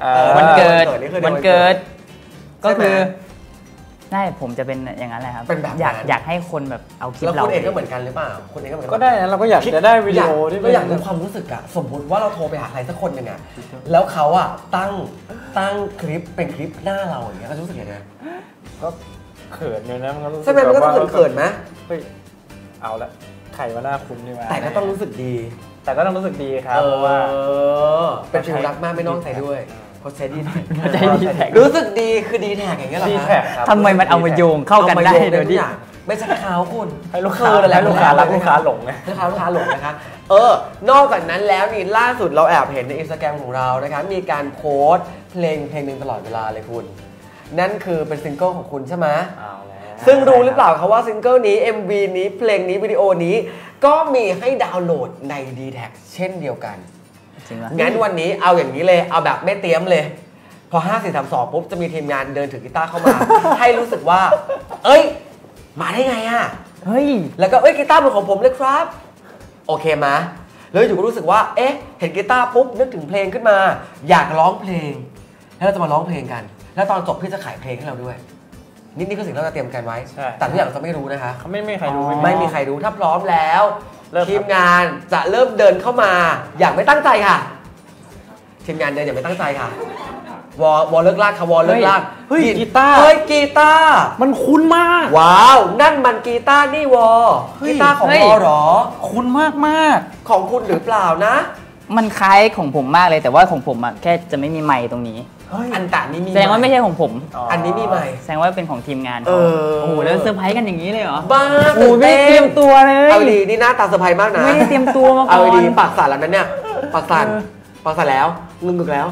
ก็คือใช่ผมจะเป็นอย่างนั้นแหละครับอยากให้คนแบบเอาคลิปเราแล้วคุณเองก็เหมือนกันหรือเปล่าคุณเองก็เหมือนกันก็ได้นะเราก็อยากจะได้วิดีโอที่ก็อยากรู้ความรู้สึกอะสมมติว่าเราโทรไปหาใครสักคนหนึ่งอะแล้วเขาอะตั้งคลิปเป็นคลิปหน้าเราอย่างเงี้ยเขารู้สึกยังไงก็เขินเลยนะมันก็รู้สึกใช่ไหมมันก็ต้องเขินไหมเฮ้ยเอาละใครว่าหน้าคุ้นนี่มาแต่ก็ต้องรู้สึกดีครับเพราะว่าเป็นฟิลรักมากไม่น้องใส่ด้วยเขาใช้ดีแท็กรู้สึกดีคือดีแท็กอย่างเงี้ยหรอครับทำไมมันเอามาโยงเข้ากันได้โดยที่ไม่ใช่เขาคุณให้ลูกค้ารักลูกค้าหลงไงลูกค้าหลงนะคะนอกจากนั้นแล้วนี่ล่าสุดเราแอบเห็นใน Instagram ของเรานะคะมีการโพสต์เพลงหนึ่งตลอดเวลาเลยคุณนั่นคือเป็นซิงเกิลของคุณใช่ไหมซึ่งรู้หรือเปล่าคะว่าซิงเกิลนี้ MV นี้เพลงนี้วิดีโอนี้ก็มีให้ดาวน์โหลดใน D-Tag เช่นเดียวกันงั้นวันนี้เอาอย่างนี้เลยเอาแบบไม่เตรียมเลยพอ 5 4 3 2 ปุ๊บจะมีทีมงานเดินถือกีตาร์เข้ามา ให้รู้สึกว่าเอ้ยมาได้ไงอ่ะเฮ้ยแล้วก็กีตาร์เป็นของผมเลยครับโอเคไหมแล้วอยู่ก็รู้สึกว่าเอ๊ะเห็นกีตาร์ปุ๊บนึกถึงเพลงขึ้นมาอยากร้องเพลงแล้วเราจะมาร้องเพลงกันแล้วตอนจบพี่จะขายเพลงให้เราด้วยนี่คือสิ่งที่เราจะเตรียมกันไว้แต่ทุกอย่างเราจะไม่รู้นะคะเขาไม่มีใครรู้ไม่มีใครรู้ถ้าพร้อมแล้วทีมงานจะเริ่มเดินเข้ามาอย่างไม่ตั้งใจค่ะทีมงานเดินอย่างไม่ตั้งใจค่ะวอลเลิกลากค่ะวอลเลิกลากเฮ้ยกีตาร์มันคุ้นมากว้าวนั่นมันกีตาร์นี่กีตาร์ของวอหรอคุ้นมากของคุณหรือเปล่านะมันคล้ายของผมมากเลยแต่ว่าของผมแค่จะไม่มีไมค์ตรงนี้อันต่างนี้มีแสดงว่าไม่ใช่ของผมอันนี้มีไมค์แสดงว่าเป็นของทีมงานโอ้โหแล้วเซอร์ไพรส์กันอย่างนี้เลยเหรอบ้าโอ้ไม่เตรียมตัวเลยเอาดีนี่หน้าตาเซอร์ไพรส์มากนะไม่ได้เตรียมตัวมาก่อนเอาดีปากสั่นแล้วนั้นเนี่ยปากสั่นแล้วงึกแล้ว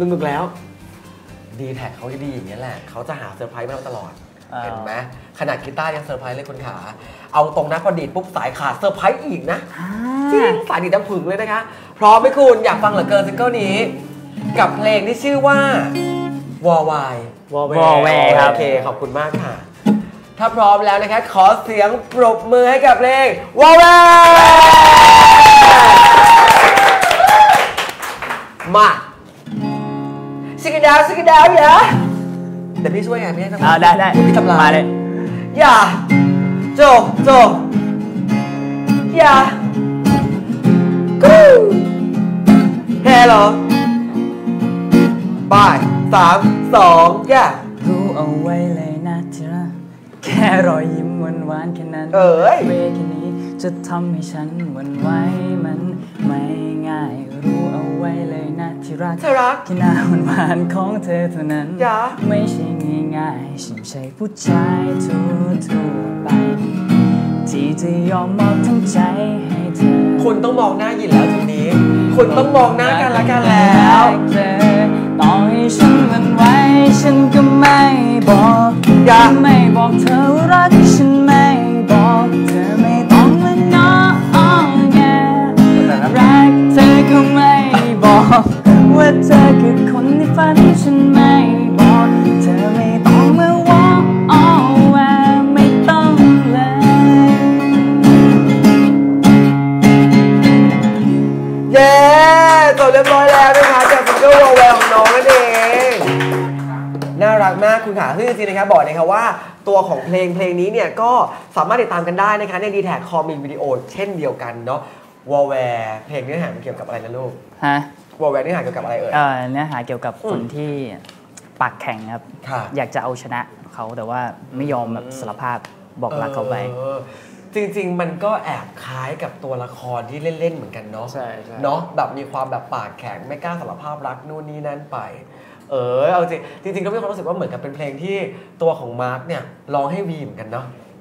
ดีแท็กเขาดีอย่างนี้แหละเขาจะหาเซอร์ไพรส์มาตลอดเห็นไหมขนาดกีตาร์ยังเซอร์ไพรส์เลยคุณขาเอาตรงนะพอดีดปุ๊บสายขาดเซอร์ไพรส์อีกนะจริงสายดีดน้ำผึ้งเลยนะคะพร้อมไหมคุณอยากฟังเหลือเกินซิงเกิลนี้กับเพลงที่ชื่อว่าวอลวายครับโอเคขอบคุณมากค่ะถ้าพร้อมแล้วนะคะขอเสียงปรบมือให้กับเพลงวอลวายมาซิกดาวอย่าเดี๋ยวพี่ช่วยไงพี่ให้ทำได้พี่ทำลายมาเลยอย่าโจอย่ากูเฮลโลบาย3 2อย่ารู้เอาไว้เลยนะที่รักแค่รอยยิ้มหวานแค่นั้นเวแค่นี้จะทำให้ฉันหวั่นไหวมันไม่ง่ายรู้เอาไว้เลยนะที่รักที่หน้าหวานของเธอเท่านั้นไม่ใช่ง่ายๆฉันใช่ผู้ชายทั่วไปที่จะยอมมอบทั้งใจให้เธอคุณต้องมองหน้าหยินแล้วทีนี้คุณต้องมองหน้ากันละกันแล้วต่อให้ฉันมันไว้ฉันก็ไม่บอกไม่บอกเธอรักฉันไม่บอกเธอไม่ต้องมาน้องแงรักเธอก็ไม่บอกว่าเธอคือคนในฝันฉันไม่บอกเธอไม่ต้องมาว่าไม่ต้องเลยเย้จบเรียบร้อยแล้วนะคะจากซิงเกิลวอลแวร์ของน้องนั่นเองน่ารักมากคุณขาซึ่งจริงๆนะครับบอกนะครับว่าตัวของเพลงนี้เนี่ยก็สามารถติดตามกันได้นะคะใน D-Tag คอมมีวิดีโอเช่นเดียวกันเนาะวอลแวร์เพลงเนื้อหาเกี่ยวกับอะไรนะลูกวอลแวร์เนื้อหาเกี่ยวกับอะไรเนื้อหาเกี่ยวกับคนที่ปากแข็งครับอยากจะเอาชนะเขาแต่ว่าไม่ยอมแบบสารภาพบอกรักเขาไปจริงๆมันก็แอบคล้ายกับตัวละครที่เล่นๆเหมือนกันเนาะใช่เนาะแบบมีความแบบปากแข็งไม่กล้าสารภาพรักนู่นนี่นั่นไปเอาจริงๆก็มีความรู้สึกว่าเหมือนกับเป็นเพลงที่ตัวของมาร์คเนี่ยร้องให้วีเหมือนกันเนาะ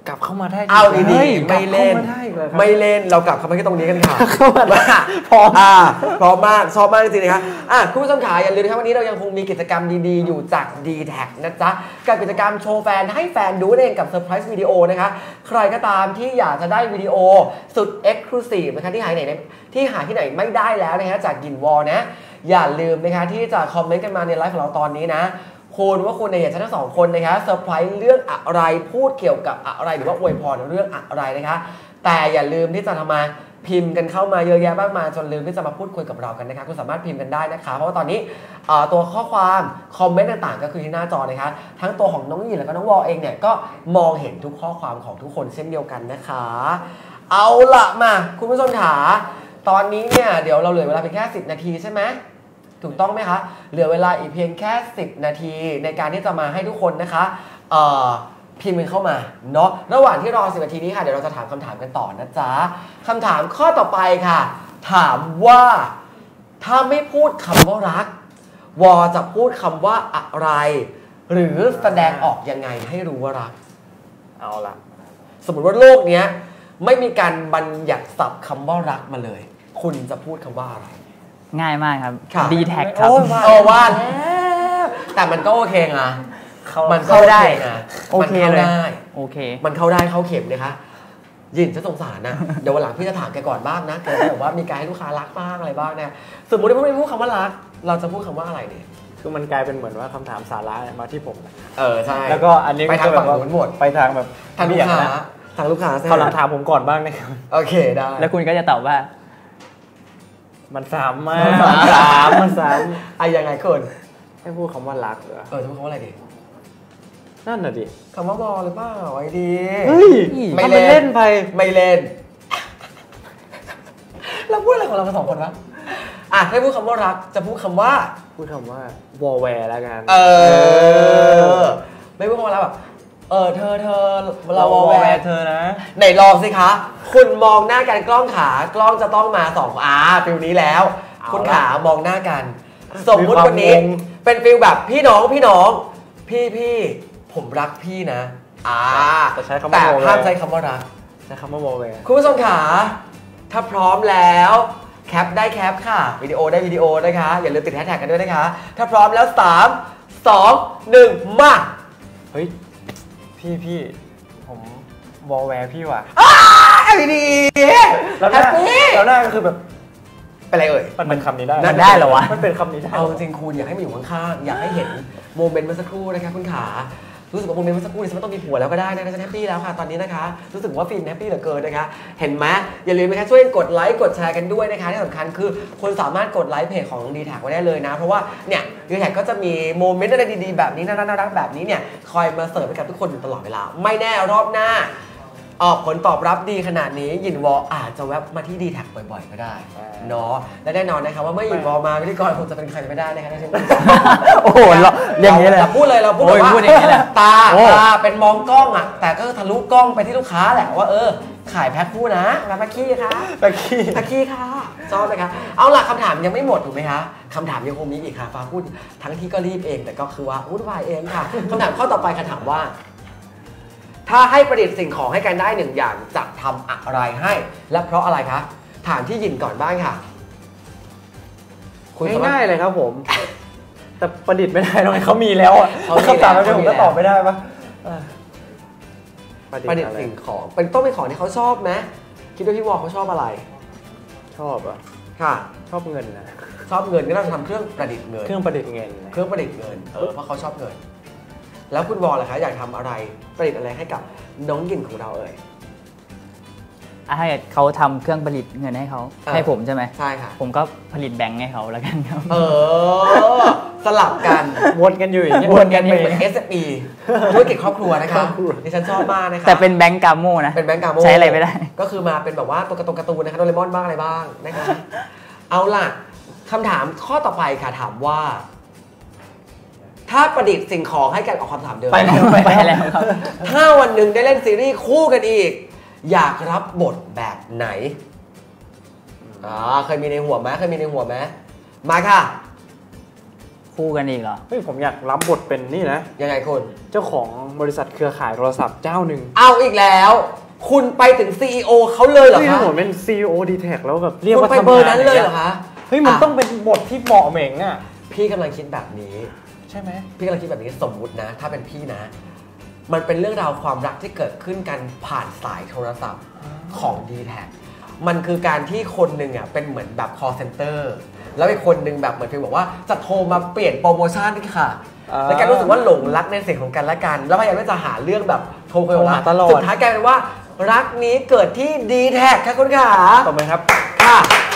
กลับเข้ามาได้เอาดีๆไม่เล่นไม่เล่นเรากลับเข้ามาที่ตรงนี้กันค่ะเข้ามาพร้อมพร้อมมากชอบมากจริงๆนะคะคุณผู้ชมขาอย่าลืมนะครับวันนี้เรายังคงมีกิจกรรมดีๆอยู่จาก D-Tag นะจ๊ะกับกิจกรรมโชว์แฟนให้แฟนดูเองกับเซอร์ไพรส์วิดีโอนะคะใครก็ตามที่อยากจะได้วิดีโอสุด Exclusive นะคะที่หาที่ไหนไม่ได้แล้วนะคะจากยินวอลนะอย่าลืมนะคะที่จะคอมเมนต์กันมาในไลฟ์ของเราตอนนี้นะคุณว่าคุณอยากจะทั้งสองคนนะคะเซอร์ไพรส์เรื่องอะไรพูดเกี่ยวกับอะไรหรือว่าอวยพรเรื่องอะไรนะคะแต่อย่าลืมที่จะทำมาพิมพ์กันเข้ามาเยอะแยะมากมายจนลืมที่จะมาพูดคุยกับเรากันนะคะคุณสามารถพิมพ์กันได้นะคะเพราะว่าตอนนี้ตัวข้อความคอมเมนต์ต่างๆก็คือที่หน้าจอนะคะทั้งตัวของน้องยินแล้วก็น้องวอลเองเนี่ยก็มองเห็นทุกข้อความของทุกคนเช่นเดียวกันนะคะเอาละมาคุณผู้ชมขาตอนนี้เนี่ยเดี๋ยวเราเหลือเวลาเพียงแค่10 นาทีใช่ไหมถูกต้องไหมคะเหลือเวลาอีกเพียงแค่10 นาทีในการที่จะมาให้ทุกคนนะคะพิมพ์เข้ามาเนาะระหว่างที่รอ10 นาทีนี้ค่ะเดี๋ยวเราจะถามคำถามกันต่อนะจ๊ะคำถามข้อต่อไปค่ะถามว่าถ้าไม่พูดคำว่ารักวอจะพูดคำว่าอะไรหรือแสดงออกยังไงให้รู้ว่ารักเอาล่ะสมมติว่าโลกนี้ไม่มีการบัญญัติศัพท์คำว่ารักมาเลยคุณจะพูดคำว่าอะไรง่ายมากครับ D-Tag ครับว่าแล้วแต่มันก็โอเคนะมันเข้าได้นะโอเคเลยโอเคมันเข้าได้เข้าเข็มนะคะยินจะสงสารนะเดี๋ยววันหลังพี่จะถามแกก่อนบ้างนะแกบอกว่ามีการให้ลูกค้ารักบ้างอะไรบ้างเนี่ยสมมติว่าไม่พูดคำว่ารักเราจะพูดคำว่าอะไรเนี่ยคือมันกลายเป็นเหมือนว่าคำถามสาระมาที่ผมใช่แล้วก็อันนี้ไปทางฝั่งนู้นหมดไปทางแบบทางลูกค้าเขาหลังถามผมก่อนบ้างนะครับโอเคได้แล้วคุณก็จะตอบว่ามันซ้ำมากมันซ้ำยังไงคุณให้พูดคำว่ารักเหรอจะพูดคำว่าอะไรดีนั่นน่ะดิคำว่าบอหรือเปล่าไอ้ดีไม่เล่นไปไม่เล่นเราพูดอะไรของเราสองคนวะให้พูดคำว่ารักจะพูดคำว่าวอลแวร์แล้วกันไม่พูดคำว่ารักแบบเธอเราวอลแวร์เธอนะไหนลองสิคะคุณมองหน้ากันกล้องขากล้องจะต้องมาฟิลนี้แล้วคุณขามองหน้ากันสมมติวันนี้เป็นฟิลแบบพี่น้องพี่ผมรักพี่นะแต่ห้ามใช้คำว่ารักใช้คำว่าวอลแวร์คุณผู้ชมขาถ้าพร้อมแล้วแคปได้แคปค่ะวิดีโอได้วิดีโอนะคะอย่าลืมติดแฮชแท็กกันด้วยนะคะถ้าพร้อมแล้ว3 2 1มาเฮ้ยพี่ผมวอลแวร์พี่ว่ะไอ้ดีแล้วหน้าก็คือแบบเป็นอะไรมันเป็นคำนี้ได้มันได้เหรอวะมันเป็นคำนี้ได้เอาจริงคุณอยากให้มันอยู่ข้างๆอยากให้เห็นโมเมนต์เมื่อสักครู่นะคะคุณขารู้สึกว่าโมเมนต์เมื่อสักครู่นี่ฉันไม่ต้องมีผัวแล้วก็ได้นะฉันแฮปปี้แล้วค่ะตอนนี้นะคะรู้สึกว่าฟินแฮปปี้เหลือเกินนะคะเห็นไหมอย่าลืมนะคะช่วยกดไลค์กดแชร์กันด้วยนะคะที่สำคัญคือคุณสามารถกดไลค์เพจของ D-Tag ไว้ได้เลยนะเพราะว่าเนี่ย D-Tag ก็จะมีโมเมนต์อะไรดีๆแบบนี้น่ารักแบบนี้เนี่ยคอยมาเสิร์ฟให้กับทุกคนอยู่ตลอดเวลาไม่แน่รอบหน้าออกผลตอบรับดีขนาดนี้ยินวอลอาจจะแวบมาที่ D-Tag บ่อยๆก็ได้เนาะและแน่นอนนะครับว่าเมื่อยินวอลมาพิธีกรคงจะเป็นใครไม่ได้นะคะในเช่นนี้โอ้โหเรื่องนี้เลยเราพูดว่าตาเป็นมองกล้องอ่ะแต่ก็ทะลุกล้องไปที่ลูกค้าแหละว่าขายแพ็คคู่นะแพ็คขี้ค่ะแพ็คขี้ค่ะชอบเลยค่ะเอาล่ะคำถามยังไม่หมดถูกไหมคะคำถามยังคงมีอีกค่ะฟ้าพูดทั้งที่ก็รีบเองแต่ก็คือว่าวุ่นวายเองค่ะคำถามข้อต่อไปค่ะถามว่าถ้าให้ประดิษฐ์สิ่งของให้กันได้1 อย่างจะทำอะไรให้และเพราะอะไรคะถามที่ยินก่อนบ้างค่ะง่ายเลยครับผมแต่ประดิษฐ์ไม่ได้ตรงนี้เขามีแล้วอ่ะคำถามแล้วผมก็ตอบไม่ได้ปะประดิษฐ์สิ่งของเป็นต้องเป็นของที่เขาชอบไหมคิดว่าพี่วอลเขาชอบอะไรชอบอ่ะค่ะชอบเงินนะชอบเงินก็ต้องทำเครื่องประดิษฐ์เงินเครื่องประดิษฐ์เงินเพราะเขาชอบเงินแล้วคุณวอลล่ะคะอยากทำอะไรประดิษฐ์อะไรให้กับน้องยินของเราให้เขาทำเครื่องผลิตเงินให้เขาให้ผมใช่ไหมใช่ค่ะผมก็ผลิตแบงค์ให้เขาแล้วกันครับสลับกันวนกันอยู่อย่างเงี้ยวนกันเป็น SME ธุรกิจครอบครัวนะคะดิฉันชอบมากนะคะแต่เป็นแบงค์กาโม่นะเป็นแบงค์กาโม่ใช้อะไรไม่ได้ก็คือมาเป็นแบบว่าตัวการ์ตูนนะคะโดเรมอนบ้างอะไรบ้างนะคะเอาล่ะคำถามข้อต่อไปค่ะถามว่าถ้าประดิษฐ์สิ่งของให้กันออกคำถามเดิมไปแล้วครับถ้าวันหนึ่งได้เล่นซีรีส์คู่กันอีกอยากรับบทแบบไหนเคยมีในหัวไหมมาค่ะคู่กันอีกเหรอเฮ้ยผมอยากรับบทเป็นนี่นะยังไงคุณเจ้าของบริษัทเครือข่ายโทรศัพท์เจ้าหนึ่งเอาอีกแล้วคุณไปถึง CEO เขาเลยเหรอคะผมเป็น CEO D-Tech แล้วแบบเรียกว่าทำเบอร์นั้นเลยเหรอคะเฮ้ยมันต้องเป็นบทที่เหมาะเหม่งอ่ะพี่กำลังคิดแบบนี้ใช่ไหมพี่กำลังคิดแบบนี้สมมุตินะถ้าเป็นพี่นะมันเป็นเรื่องราวความรักที่เกิดขึ้นกันผ่านสายโทรศัพท์ของ D-Tech มันคือการที่คนหนึ่งอ่ะเป็นเหมือนแบบ call center แล้วอีกคนหนึ่งแบบเหมือนฟีลบอกว่าจะโทรมาเปลี่ยนโปรโมชั่นค่ะแล้วแกรู้สึกว่าหลงรักในสิ่งของกันและกันแล้วพยายามจะหาเรื่องแบบโทรคุยกันตลอดสุดท้ายกลายเป็นว่ารักนี้เกิดที่ D-Tech ค่ะคุณขาต่อไปครับค่ะ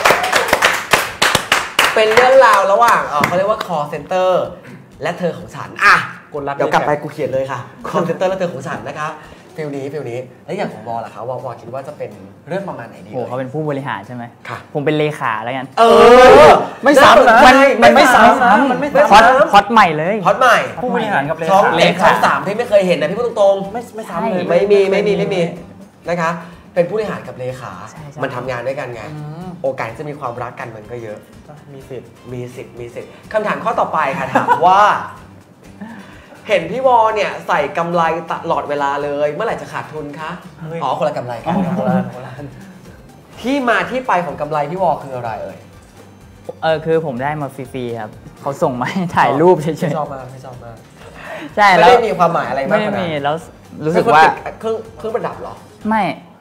เป็นเรื่องราวระหว่างเขาเรียกว่า call center และเธอของฉันอ่ะเดี๋ยวกลับไปกูเขียนเลยค่ะ call center และเธอของฉันนะคะฟิลนี้แล้วอย่างของบอลล่ะคะวอคิดว่าจะเป็นเรื่องประมาณไหนดีโอ้เขาเป็นผู้บริหารใช่ไหมค่ะผมเป็นเลขาแล้วกันไม่ซ้ำนะมันไม่ซ้ำมันไม่ฮอตใหม่เลยฮอตใหม่ผู้บริหารกับเลขาสามที่ไม่เคยเห็นนะพี่พูดตรงๆไม่ซ้ำเลยไม่มีนะคะเป็นผู้บริหารกับเลขามันทำงานด้วยกันไงโอกาสจะมีความรักกันมันก็เยอะมีสิทธิ์คำถามข้อต่อไปค่ะถามว่าเห็นพี่วอเนี่ยใส่กำไรตลอดเวลาเลยเมื่อไหร่จะขาดทุนคะคนละกำไรกันที่มาที่ไปของกำไรพี่วอคืออะไรคือผมได้มาฟรีๆครับเขาส่งมาให้ถ่ายรูปเฉยๆไม่ชอบมากใช่แล้วไม่ได้มีความหมายอะไรมากไม่ได้มีแล้วรู้สึกว่าเครื่องประดับเหรอไม่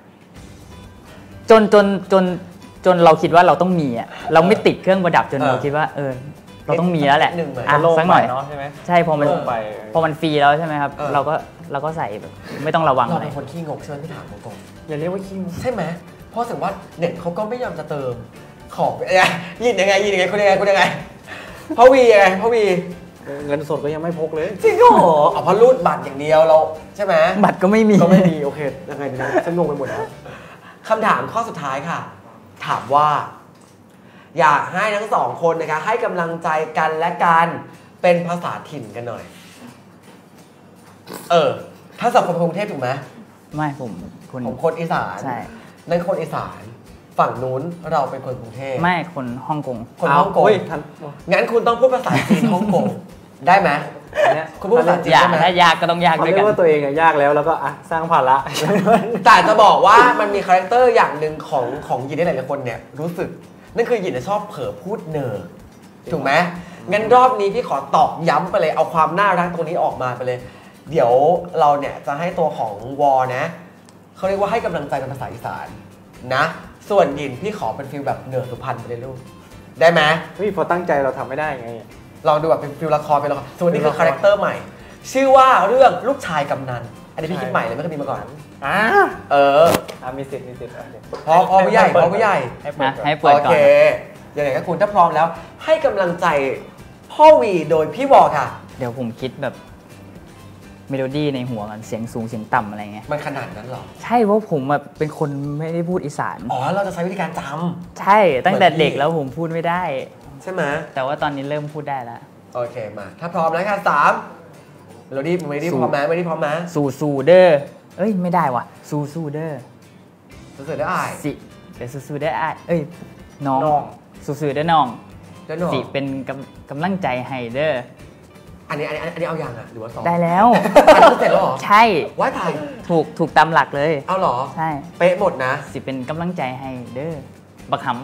จนเราคิดว่าเราต้องมีอ่ะเราไม่ติดเครื่องประดับจนเราคิดว่าเราต้องมีแล้วแหละสักหน่อยใช่ไหมใช่พอมันฟรีแล้วใช่ไหมครับเราก็ใส่แบบไม่ต้องระวังอะไรเราเป็นคนขี้งกใช่ไหมพี่ถามตรงๆอย่าเรียกว่าขี้งกใช่ไหมเพราะถึงว่าเน็ตเขาก็ไม่ยอมจะเติมของยินยังไงคุณยังไงพ่อวียังไงพ่อวีเงินสดก็ยังไม่พกเลยจริงเหรอเพราะรูดบัตรอย่างเดียวเราใช่ไหมบัตรก็ไม่มีโอเคยังไงนะฉันงงไปหมดแล้วคำถามข้อสุดท้ายค่ะถามว่าอยากให้ทั้งสองคนนะคะให้กำลังใจกันและกันเป็นภาษาถิ่นกันหน่อยถ้าสับคนกรุงเทพถูกไหมไม่ผมคนอีสานใช่นั่นคนอีสานฝั่งนู้นเราเป็นคนกรุงเทพไม่คนฮ่องกงงั้นคุณต้องพูดภาษาจีนฮ่องกงได้ไหมคุณพูดภาษาจีนได้ไหมถ้ายากก็ต้องยากด้วยกันเรียกว่าตัวเองยากแล้วก็สร้างภาระแต่จะบอกว่ามันมีคาแรคเตอร์อย่างหนึ่งของยินได้หลายคนเนี่ยรู้สึกนั่นคือยินชอบเผลอพูดเนอถูกไหมงั้นรอบนี้พี่ขอตอกย้ำไปเลยเอาความน่ารักตรงนี้ออกมาไปเลยเดี๋ยวเราเนี่ยจะให้ตัวของวอนะเขาเรียกว่าให้กำลังใจเป็นภาษาอีสานนะส่วนยินพี่ขอเป็นฟิลแบบเนอสุพรรณไปเลยลูกได้ไหมพอตั้งใจเราทำไม่ได้ไงลองดูแบบเป็นฟิลละครเป็นละครส่วนนี้คือคาแรคเตอร์ใหม่ชื่อว่าเรื่องลูกชายกำนันอันนี้พี่คิดใหม่เลยไม่เคยมีมาก่อนมีสิทธิ์พอผู้ใหญ่ให้เปิดก่อนโอเคยังไงก็คุณถ้าพร้อมแล้วให้กำลังใจพ่อวีโดยพี่วอค่ะเดี๋ยวผมคิดแบบเมโลดี้ในหัวกันเสียงสูงเสียงต่ำอะไรเงี้ยมันขนาดนั้นหรอใช่เพราะผมแบบเป็นคนไม่ได้พูดอีสานเราจะใช้วิธีการจำใช่ตั้งแต่เด็กแล้วผมพูดไม่ได้ใช่ไหมแต่ว่าตอนนี้เริ่มพูดได้แล้วโอเคมาถ้าพร้อมแล้วค่ะ3เราดีไม่ได้พร้อมไหมสู้เด้อไม่ได้ว่ะสู้เด้อสู้ได้สิเดี๋ยวสู้ได้น้องสู้เด้อน้องสิเป็นกำลังใจให้เด้ออันนี้เอาอย่างหรือว่าได้แล้วอันนี้เสร็จแล้วหรอใช่ว่าไทยถูกตามหลักเลยเอาหรอใช่เป๊ะหมดนะสิเป็นกำลังใจให้เด้อบักหำ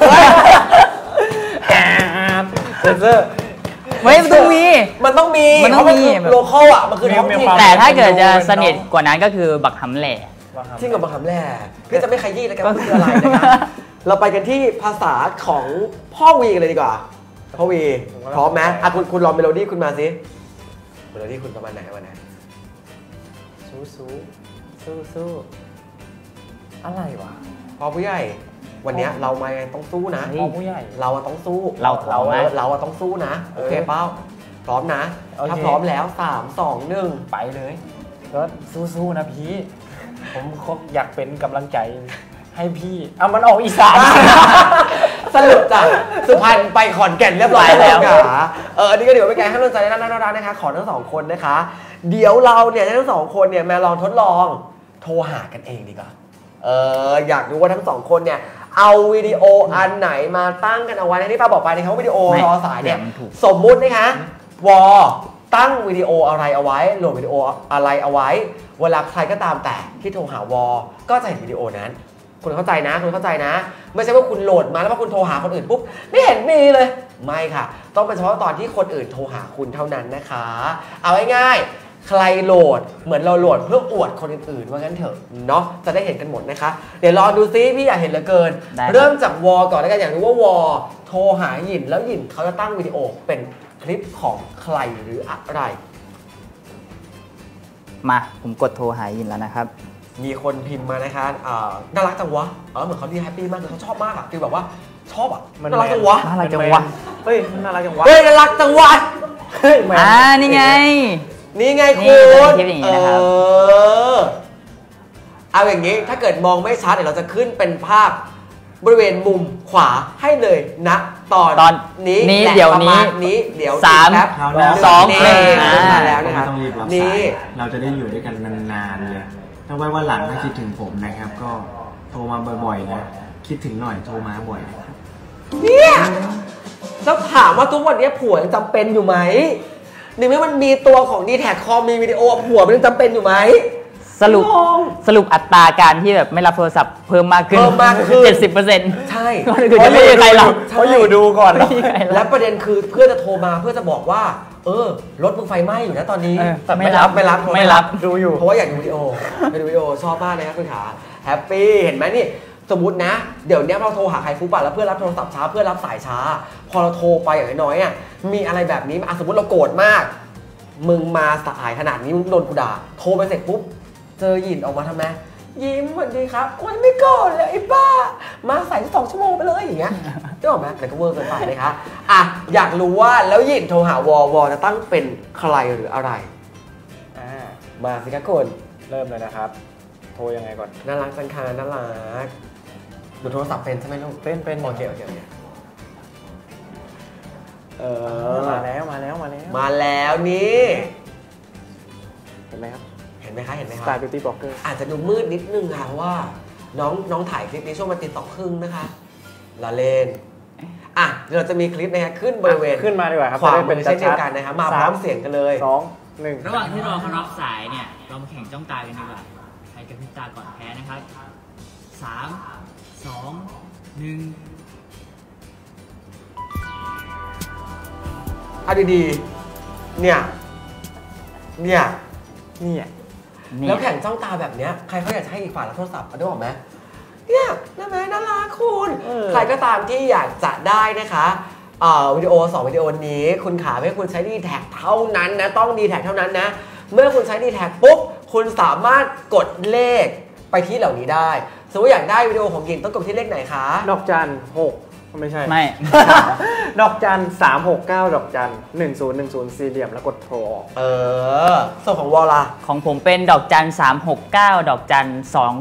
เซอร์ไม่มันต้องมีมันต้องมีโลคอลอ่ะมันคือท้องถิ่นแต่ถ้าเกิดจะสนิทกว่านั้นก็คือบักหำแหล่จริงกับบักหำแหล่พี่จะไม่ขยี้แล้วกันว่าคืออะไรนะครับเราไปกันที่ภาษาของพ่อวีกันเลยดีกว่าพ่อวีพร้อมไหมคุณลองเมโลดี้คุณมาสิเมโลดี้คุณประมาณไหนสู้อะไรวะพ่อผู้ใหญ่วันนี้เรามาต้องสู้นะพ่อผู้ใหญ่เราต้องสู้เราต้องสู้นะโอเคเป้าพร้อมนะถ้าพร้อมแล้ว3 2 1 ไปเลยก็สู้นะพี่ผมอยากเป็นกำลังใจให้พี่มันออกอีสานสรุปจากสุพรรณไปขอนแก่นเรียบร้อยแล้วค่ะอันนี้ก็เดี๋ยวไปแกให้กำลังใจน่ารักนะคะขอทั้ง2คนนะคะเดี๋ยวเราเนี่ยทั้ง2คนเนี่ยมาลองทดลองโทรหากันเองดีกว่าอยากรู้ว่าทั้ง2คนเนี่ยเอาวิดีโออันไหนมาตั้งกันเอาไว้ในที่ป้าบอกไปนะครับว่าวิดีโอรอสายเนี่ยสมมุตินะคะวอตั้งวิดีโออะไรเอาไว้โหลดวิดีโออะไรเอาไว้เวลาใครก็ตามแต่ที่โทรหาวอก็จะเห็นวิดีโอนั้นคุณเข้าใจนะคุณเข้าใจนะไม่ใช่ว่าคุณโหลดมาแล้วพอคุณโทรหาคนอื่นปุ๊บไม่เห็นมีเลยไม่ค่ะต้องเป็นเฉพาะตอนที่คนอื่นโทรหาคุณเท่านั้นนะคะเอาง่ายๆใครโหลดเหมือนเราโหลดเพื่ออวดคนอื่นๆว่างั้นเถอะเนาะจะได้เห็นกันหมดนะคะเดี๋ยวรอดูซิพี่อยากเห็นเหลือเกินเริ่มจากวอก่อนแล้วกันอยากรู้ว่าวอโทรหาหยินแล้วหยินเขาจะตั้งวิดีโอเป็นคลิปของใครหรืออะไรมาผมกดโทรหายินแล้วนะครับมีคนพิมพ์มานะคะน่ารักจังวะเหมือนเขาดีแฮปปี้มากเลยเขาชอบมากอ่ะคือแบบว่าชอบอ่ะน่ารักจังวะน่ารักจังวะเฮ้ยน่ารักจังวะเฮ้ยน่ารักจังวะนี่ไงนี่ไงคุณเอาอย่างนี้ถ้าเกิดมองไม่ชัดเดี๋ยวเราจะขึ้นเป็นภาพบริเวณมุมขวาให้เลยนะตอนนี้เดี๋ยวนี้เดี๋ยว 3 2 1 มาแล้วนะครับนี่เราจะได้อยู่ด้วยกันนานๆเลยถ้าวันหลังถ้าคิดถึงผมนะครับก็โทรมาบ่อยๆนะคิดถึงหน่อยโทรมาบ่อยนะครับเนี่ยแล้วถามว่าทุกวันนี้ผัวยังจำเป็นอยู่ไหมในเมื่อมันมีตัวของ D-Tag คอมมีวิดีโอผัวมันยังจำเป็นอยู่ไหมสรุปอัตราการที่แบบไม่รับโทรศัพท์เพิ่มมากขึ้น 70% ใช่คือจะไม่มีใครรับเขาอยู่ดูก่อนแล้วประเด็นคือเพื่อนจะโทรมาเพื่อจะบอกว่ารถมึงไฟไหม้อยู่นะตอนนี้แต่ไม่รับดูอยู่เพราะว่าอยากดูวิดีโอไปดูวิดีโอชอบมากเลยครับคุณขาแฮปปี้เห็นไหมนี่สมมตินะเดี๋ยวนี้เราโทรหาใครฟุ๊บแล้วเพื่อนรับโทรศัพท์ช้าเพื่อนรับสายช้าพอเราโทรไปอย่างน้อยอ่ะมีอะไรแบบนี้สมมติเราโกรธมากมึงมาสายขนาดนี้มึงโดนกูด่าโทรไปเสร็จปุ๊บเจอหยินออกมาทำไมยิ้มสวัสดีครับวันไม่โกรธเลยไอ้บ้ามาสาย2 ชั่วโมงไปเลยอย่างเงี้ยได้หรอไหมแต่ก็เวอร์เกินไปนะคะอยากรู้ว่าแล้วหยินโทรหาวอจะตั้งเป็นใครหรืออะไรมาสิครับคุณเริ่มเลยนะครับโทรยังไงก่อนน่ารักจังค่ะน่ารักดูโทรศัพท์เป็นใช่ไหมลูกเป็นโอเคมาแล้วนี่เห็นไหมครับเห็นไหมคะ Star Beauty Blogger อาจจะดูมืดนิดนึงค่ะเพราะว่าน้องถ่ายคลิปนี้ช่วงมาตี 2:30นะคะละเล่นเราจะมีคลิปนะคะขึ้นบริเวณขึ้นมาดีกว่าครับขวามือเช่นเดียวกันนะคะมาพร้อมเสียงกันเลย 2 1 ระหว่างที่รอเขารับสายเนี่ยเรามาแข่งจ้องตากันดีกว่าใครจะพิจารณาก่อนแพ้นะครับ3 2 1 เอาดีๆเนี่ยแล้วแข่งจ้องตาแบบเนี้ยใครเขาอยากจะให้อีกฝ่ายรับโทรศัพท์ได้หรอไหมเนี่ยน่ารักคุณใครก็ตามที่อยากจะได้นะคะวิดีโอ2วิดีโอนี้คุณขาให้คุณใช้ D-Tag เท่านั้นนะต้อง D-Tag เท่านั้นนะเมื่อคุณใช้ D-Tag ปุ๊บคุณสามารถกดเลขไปที่เหล่านี้ได้สมมติอยากได้วิดีโอของหญิงต้องกดที่เลขไหนคะดอกจัน6ไม่ใช่ดอกจัน369ดอกจัน1010สี่เหลี่ยมแล้วกดโทรส่วนของวอลล่ะของผมเป็นดอกจัน369ดอกจัน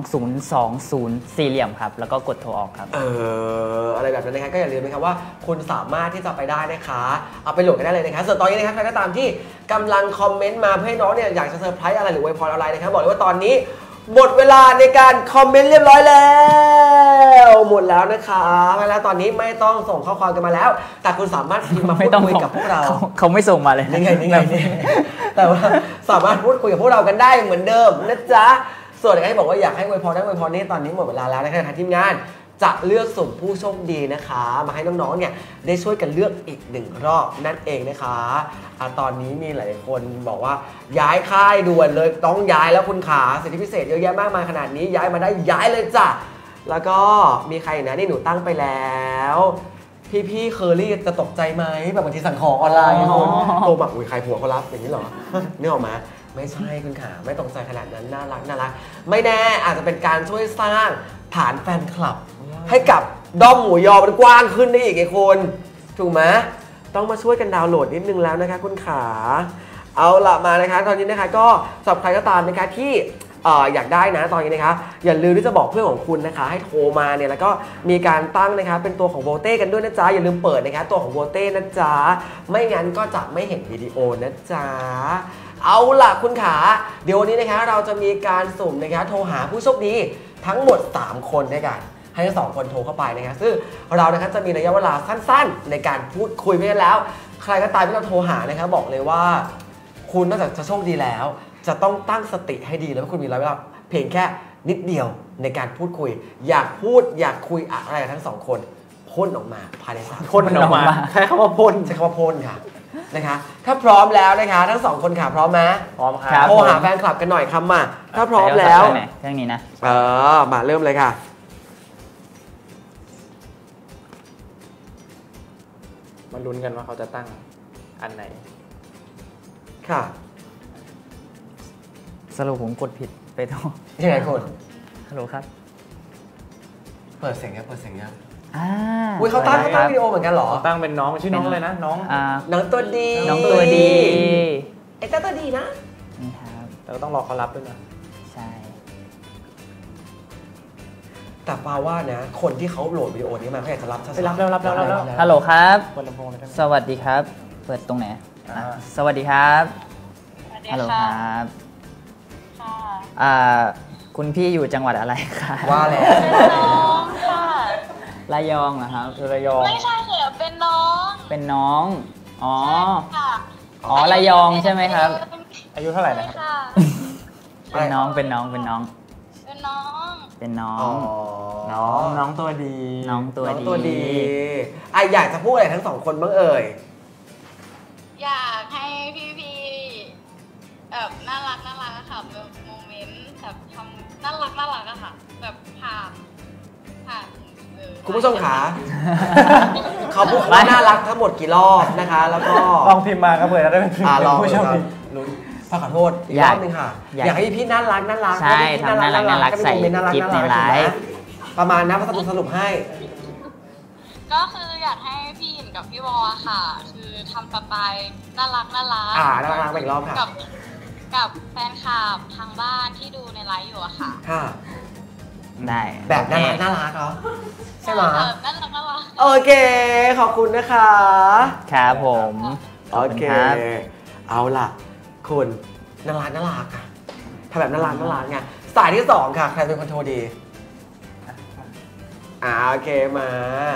2020สี่เหลี่ยมครับแล้วก็กดโทรออกครับอะไรแบบนั้นนะคะก็อย่าลืมนะครับว่าคุณสามารถที่จะไปได้นะคะเอาไปโหลดกันได้เลยนะคะส่วนตอนนี้นะครับใครก็ตามที่กำลังคอมเมนต์มาเพื่อให้น้องเนี่ยอยากจะเซอร์ไพรส์อะไรหรืออวยพรอะไรนะครับบอกเลยว่าตอนนี้หมดเวลาในการคอมเมนต์เรียบร้อยแล้วหมดแล้วนะคะแล้วตอนนี้ไม่ต้องส่งข้อความกันมาแล้วแต่คุณสามารถพิมพ์มาพูดคุยกับพวกเราเขาไม่ส่งมาเลยนี่ไงแต่ว่าสามารถพูดคุยกับพวกเรากันได้เหมือนเดิมนะจ๊ะส่วนใครบอกว่าอยากให้อวยพรได้อวยพรนี้ตอนนี้หมดเวลาแล้วนะคะทีมงานจะเลือกสุ่มผู้โชคดีนะคะมาให้น้องๆเนี่ยได้ช่วยกันเลือกอีก1รอบนั่นเองนะคะตอนนี้มีหลายคนบอกว่าย้ายค่ายด่วนเลยต้องย้ายแล้วคุณขาสิทธิพิเศษเยอะแยะมากมายขนาดนี้ย้ายมาได้ย้ายเลยจ้ะแล้วก็มีใครนะนี่หนูตั้งไปแล้วพี่เคอรี่จะตกใจไหมแบบบางทีสั่งของออนไลน์คนโทรแบบอุ้ยใครผัวเขารับอย่างนี้เหรอนี่ออกมาไม่ใช่คุณขาไม่ตกใจขนาดนั้นน่ารักไม่แน่อาจจะเป็นการช่วยสร้างฐานแฟนคลับให้กับด้อมหมูยอมันกว้างขึ้นได้อีกไอ้คนถูกไหมต้องมาช่วยกันดาวน์โหลดนิดนึงแล้วนะคะคุณขาเอาละมานะคะตอนนี้นะคะก็สำหรับใครก็ตามนะคะที่อยากได้นะตอนนี้นะคะอย่าลืมที่จะบอกเพื่อนของคุณนะคะให้โทรมาเนี่ยแล้วก็มีการตั้งนะคะเป็นตัวของโวเต้กันด้วยนะจ๊ะอย่าลืมเปิดนะคะตัวของโวเต้นะจ๊ะไม่งั้นก็จะไม่เห็นวิดีโอนะจ๊ะเอาล่ะคุณขาเดี๋ยววันนี้นะคะเราจะมีการสุ่มนะคะโทรหาผู้โชคดีทั้งหมด3คนด้วยกันให้ทั้งสองคนโทรเข้าไปนะครับซึ่งเรานะครับจะมีระยะเวลาสั้นๆในการพูดคุยไปแล้ว ใครก็ตามที่เราโทรหานะครับบอกเลยว่าคุณนอกจากจะโชคดีแล้วจะต้องตั้งสติให้ดีแล้วคุณมีระยะเวลาเพียงแค่นิดเดียวในการพูดคุยอยากพูดอยากคุยอะไรทั้งสองคนพ่นออกมาภายใน3 พ่นออกมาใช้คำว่าพ่นใช้คำว่าพ่นค่ะนะคะถ้าพร้อมแล้วนะคะทั้งสองคนค่ะพร้อมไหมพร้อมครับโทรหาแฟนคลับกันหน่อยคำมาถ้าพร้อมแล้วเครื่องนี้นะมาเริ่มเลยค่ะมาลุ้นกันว่าเขาจะตั้งอันไหนค่ะสรุปผมกดผิดไปโทรยังไงคุณฮัลโหลครับเปิดเสียงยังเปิดเสียงยังอุ้ยเขาตั้งวิดีโอเหมือนกันเหรอตั้งเป็นน้องชื่อน้องอะไรนะน้องน้องตัวดีน้องตัวดีไอ้เจ้าตัวดีนะนี่ครับแต่ก็ต้องรอเขารับด้วยนะใช่แต่ปาว่านะคนที่เขาโหลดวิดีโอนี้มาเขาอยากจะรับไปรับแล้วฮัลโหลครับเปิดลำโพงเลยได้ไหมสวัสดีครับ เปิดตรงไหนอ่าสวัสดีครับสวัสดีฮัลโหลคค่ะรับค่ะคุณพี่อยู่จังหวัดอะไรครับว่าแล้วเป็นน้องค่ะระยองเหรอครับระยองไม่ใช่เหรอเป็นน้องเป็นน้อง อ๋อค่ะอ๋อระยองใช่ไหมครับอายุเท่าไหร่นะครับใช่ค่ะเป็นน้อง เป็นน้อง เป็นน้องเป็นน้องเป็นน้ออ๋องน้องตัวดีน้องตัวน้องดีตัวดีอยากจะพูดอะไรทั้งสองคนบ้างเอ่ยอยากให้พี่ๆแบบน่ารักอะค่ะแบบโมเมนต์แบบทำน่ารักอะค่ะ แบบผ่านคุณผู้ชมขาเขาพูดว่าน่ารักทั้งหมดกี่รอบนะคะ แล้วก็ลองพิมพ์มาก็เผื่อจะได้เป็นลองผู้โชคดีลุ้นขอโทษอีกรอบนึงค่ะอยากให้พี่น่ารักใช่ทำน่ารักใส่น่ารักคลิปในไลฟ์ประมาณนั้นสรุปให้ก็คืออยากให้พี่หยินกับพี่วอค่ะ คือทำสไตล์น่ารักน่ารักไปอีกรอบค่ะกับแฟนคลับทางบ้านที่ดูในไลฟ์อยู่อะค่ะค่ะได้แบบน่ารักเหรอใช่ไหมน่ารักโอเคขอบคุณนะคะครับผมโอเคเอาล่ะคุณน่ารักอ่ะถ้าแบบน่ารักไงสายที่2ค่ะใครเป็นคนโทรดีโอเคมา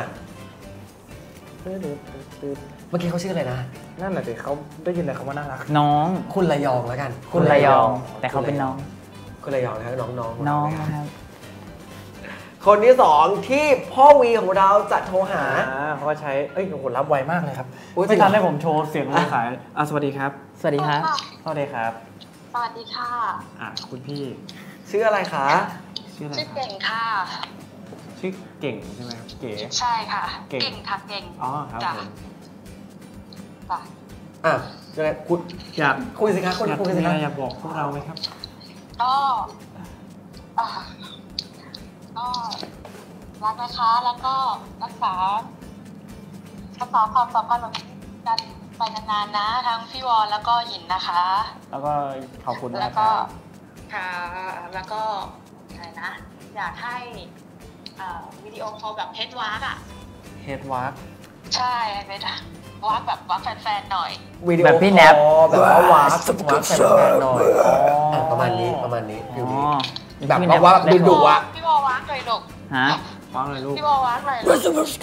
เมื่อกี้เขาชื่ออะไรนะนั่นแหละสิเขาได้ยินแต่คำว่าน่ารักน้องคุณระยองแล้วกันคุณระยอง แต่เขาเป็นน้องคุณระยองนะครับน้องน้องนะครับคนที่2ที่พ่อวีของเราจะโทรหาเขาก็ใช้โอ้โหรับไวมากเลยครับอุ๊ยไม่ทันให้ผมโชว์เสียงมือขายสวัสดีครับสวัสดีครับสวัสดีครับสวัสดีค่ะคุณพี่ชื่ออะไรคะชื่ออะไรชื่อเก่งค่ะชื่อเก่งใช่ไหมครับเก๋ใช่ค่ะเก่งเก่งค่ะเก่งอ๋อครับจ้ะผมจ้ะยังไงคุณอยากคุยสิคะคุณอยากคุยมีสิอะคะไรอยากบอกพวกเราไหมครับก็รักนะคะแล้วก็รักษาความสัมพันธ์กันไปนานๆนะทั้งพี่วอนแล้วก็หยินนะคะแล้วก็ขอบคุณแล้นะวคก็รับค่ะแล้วก็อะไรนะ อยากให้วิดีโอคอลแบบเฮดวาร์กอ่ะเฮดวาร์กใช่เป็นวาร์กแบบวาร์กแฟนๆหน่อยวิดีโอแบบพี่แนบคอลแบบว่าวาร์ปใส่แฟนๆหน่อยประมาณนี้ฟิลอ๋นี้อแบบว่าดุๆอ่ะพี่วอลวาร์กเลยลูกฮะวางเลยลูกพี่วอลวาร์กเลยลูก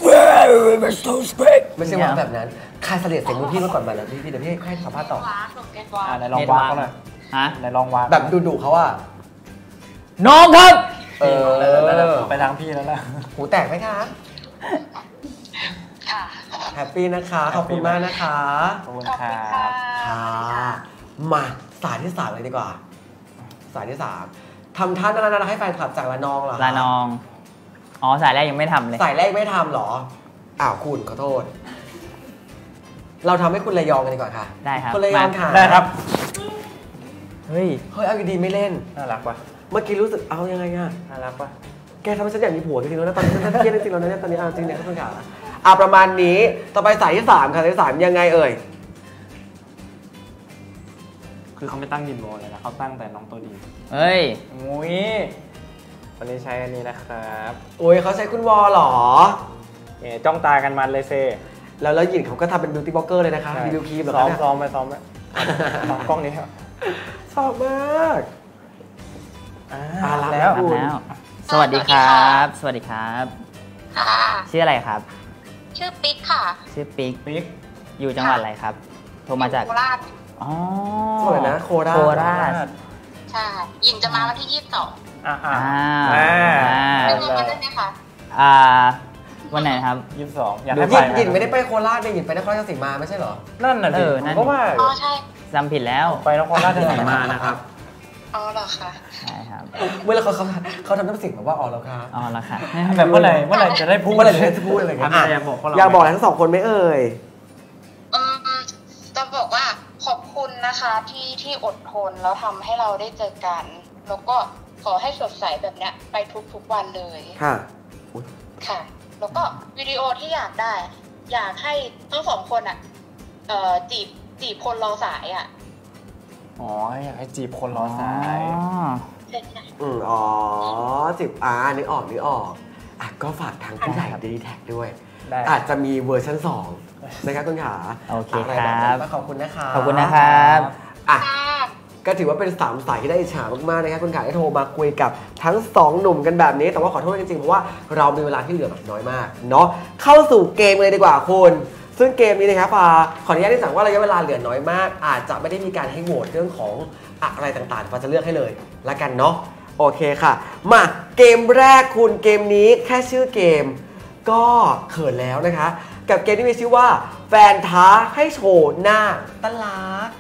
ไม่ใช่วาร์ปแบบนั้นใครเสลียดเสียงรุ่นพี่มาก่อนมาแล้วพี่เดี๋ยวพี่ให้สัมภาษณ์ต่อวาร์กลูกเกตวาร์กไหนลองวางเขาหน่อยฮะไหนลองวางแบบดุๆเขาอ่ะน้องครับไปทางพี่แล้วนะหูแตกไหมคะค่ะแฮปปี้นะคะขอบคุณมากนะคะขอบคุณขอบครัคุณค่ะบค่ะมาสายที่3เลยดีกว่าสายที่3ทำท่าน่ารักให้แฟนคลับจากละนองเหรอคะลานอง อ๋อ สายแรกยังไม่ทำเลยสายแรกไม่ทำเหรอคุณขอโทษ เราทำให้คุณระยองกันดีกว่าค่ะได้ครับคุณระยองค่ะได้ครับเฮ้ยเอาดีๆไม่เล่นน่ารักปะเมื่อกี้รู้สึกเอายังไงอ่ะน่ารักปะแกทำให้ฉันอยากมีผัวจริงๆแล้วนะตอนนี้ฉันเครียดจริงๆแล้วนะเนี่ยตอนนี้จริงเนี่ยคุณขาประมาณนี้ต่อไปสายที่3ค่ะสายที่3ยังไงเอ่ยคือเขาไม่ตั้งยินโบเลยนะเขาตั้งแต่น้องตัวดีเฮ้ยมุ้ยวันนี้ใช้อันนี้นะครับโอ้ยเขาใช้คุณวอเหรอเนี่ยจ้องตากันมันเลยเซ่แล้วหยินเขาก็ทำเป็นบิวตี้บล็อกเกอร์เลยนะคะรีวิวครีมแบบซ้อมนั้นซ้อมไปซ้อมไปซ้อมกล้องนี้ครับชอบมากรับแล้วทำแล้วสวัสดีครับ สวัสดีครับค่ะชื่ออะไรครับชื่อปิ๊กค่ะชื่อปิ๊กปิ๊กอยู่จังหวัดอะไรครับ โทรมาจากโคราชอ๋อสวยนะโคราชโคราชใช่หญิงจะมาวันที่ 22 อ่าอ่าไม่รู้ว่าได้ไหมคะวันไหนครับ 22อยากหให้ยิไปนหยินไม่ได้ไปโคราชเนี่ยหยินไปนครราชสีมาไม่ใช่เหรอนั่นน่ะสินั่นก็ว่าอ๋อใช่จำผิดแล้วไปนครราชสีมานะครับอ๋อเหรอคะใช่ครับเมื่อเขาทำน้ำเสียงแบบว่าอ๋อแล้วค่ะอ๋อแล้วค่ะแบบเมื่อไหร่จะได้พูดเมื่อไหร่จะพูดอะไรเงี้ยอยากบอกพวกเราอยากบอกอะไรทั้งสองคนไหมเอ่ยจะบอกว่าขอบคุณนะคะที่อดทนแล้วทำให้เราได้เจอกัน แล้วก็ขอให้สดใสแบบเนี้ยไปทุกวันเลยค่ะค่ะ แล้วก็วิดีโอที่อยากได้ อยากให้ทั้งสองคนอ่ะจีบคนรอสายอ่ะอ๋ออยากให้จีบคนรอสายใช่ใช่อ๋อนึกออกอ่ะก็ฝากทางผู้ใหญ่ดีแท็กด้วยได้อาจจะมีเวอร์ชัน2นะครับคุณขาโอเคอะไรคแบรับบ นั้นขอบคุณนะคะขอบคุณนะครับอ่ะค่ะก็ถือว่าเป็น3สายที่ได้อิจฉามากๆนะครับคุณขาได้โทรมาคุยกับทั้ง2หนุ่มกันแบบนี้ แต่ว่าขอโทษจริงๆเพราะว่าเรามีเวลาที่เหลือแบบน้อยมากเนาะเข้าสู่เกมเลยดีกว่าคุณซึ่งเกมนี้นะครับขออนุญาตที่สั่งว่าระยะเวลาเหลือน้อยมาก อาจจะไม่ได้มีการให้โหวตเรื่องของอะไรต่างๆฟ้าจะเลือกให้เลยละกันเนาะโอเคค่ะมาเกมแรกคุณเกมนี้แค่ชื่อเกมก็เขินแล้วนะคะกับเกมที่มีชื่อว่าแฟนท้าให้โชว์หน้าตลาด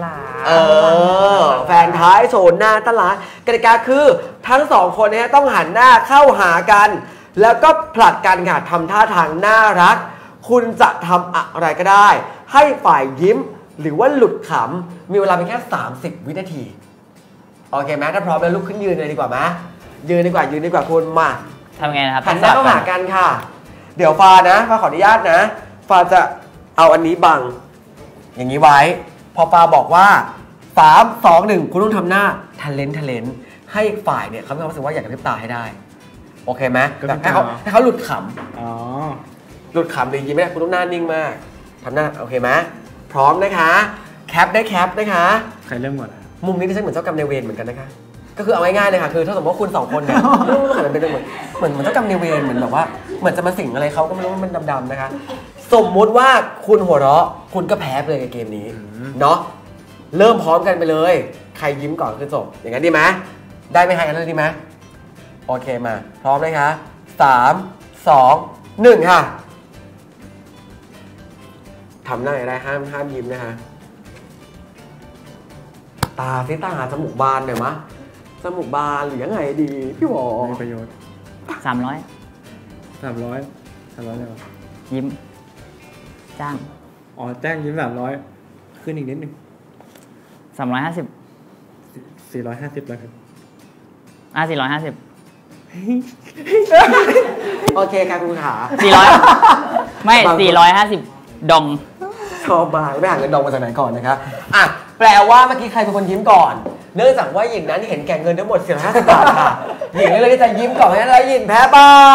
แฟนท้ายโชว์หน้าตลาดกติกาคือทั้ง2คนนี้ต้องหันหน้าเข้าหากัน แล้วก็ผลัดกันค่ะทำท่าทางน่ารักคุณจะทำอะไรก็ได้ให้ฝ่ายยิ้มหรือว่าหลุดขำมีเวลาเพียงแค่30 วินาทีโอเคไหมถ้าพร้อมแล้วลุกขึ้นยืนเลยดีกว่าไหมยืนดีกว่าคุณมาทำไงนะครับหันหน้าเข้าหากันค่ะเดี๋ยวฟ้าขออนุญาตนะฟ้าจะเอาอันนี้บังอย่างนี้ไว้พอปาบอกว่า3 2 1คุณต้องทำหน้าทะเลนให้ฝ่ายเนี่ยเขามีความรู้สึกว่าอยากกระพริบตาให้ได้โอเคไหมแบบให้เขาหลุดขอ๋อำหลุดขำเลยยิ้มไม่ได้คุณต้องหน้านิ่งมากทำหน้าโอเคไหมพร้อมนะคะแคปได้แคปนะคะใครเริ่มก่อนมุมนี้ดิฉันเหมือนเจ้ากรรมนายเวรเหมือนกันนะคะก็คือเอาง่ายๆเลยค่ะคือถ้าสมมติว่าคุณ2คนเนี่ยมันเป็นเหมือนเจ้ากรรมนายเวรเหมือนแบบว่าเหมือนจะมาสิงอะไรเขาก็ไม่รู้ว่ามันดำๆนะคะสมมุติว่าคุณหัวเราะคุณก็แพ้ไปเลยในเกมนี้เนาะเริ่มพร้อมกันไปเลยใครยิ้มก่อนคือจบอย่างนั้นดีไหมได้ไหมฮะอย่างนั้นดีไหมโอเคมาพร้อมเลยคะ3 2 1ค่ะทำหน้าอะไรห้ามยิ้มนะคะตาซิตาหาจมูกบานหน่อยมะจมูกบานหรือยังไงดีพี่หวอมีประโยชน์ 300 300เลยวะยิ้ม จ้างอ๋อแจ้งยิ้ม300ขึ้นอีกนิดนึง 350 450แล้วครับ 450 โอเคค่ะคุณขา 400 ไม่ 450 ดองชอบมากไม่หาเงินดองมาจากไหนก่อนนะคะอ่ะแปลว่าเมื่อกี้ใครเป็นคนยิ้มก่อนเนื่องจากว่าหญิงนั้นเห็นแก่เงินทั้งหมด450 บาทค่ะหญิงเลยที่จะยิ้มก่อนเพราะฉะนั้นแล้วหญิงแพ้ไป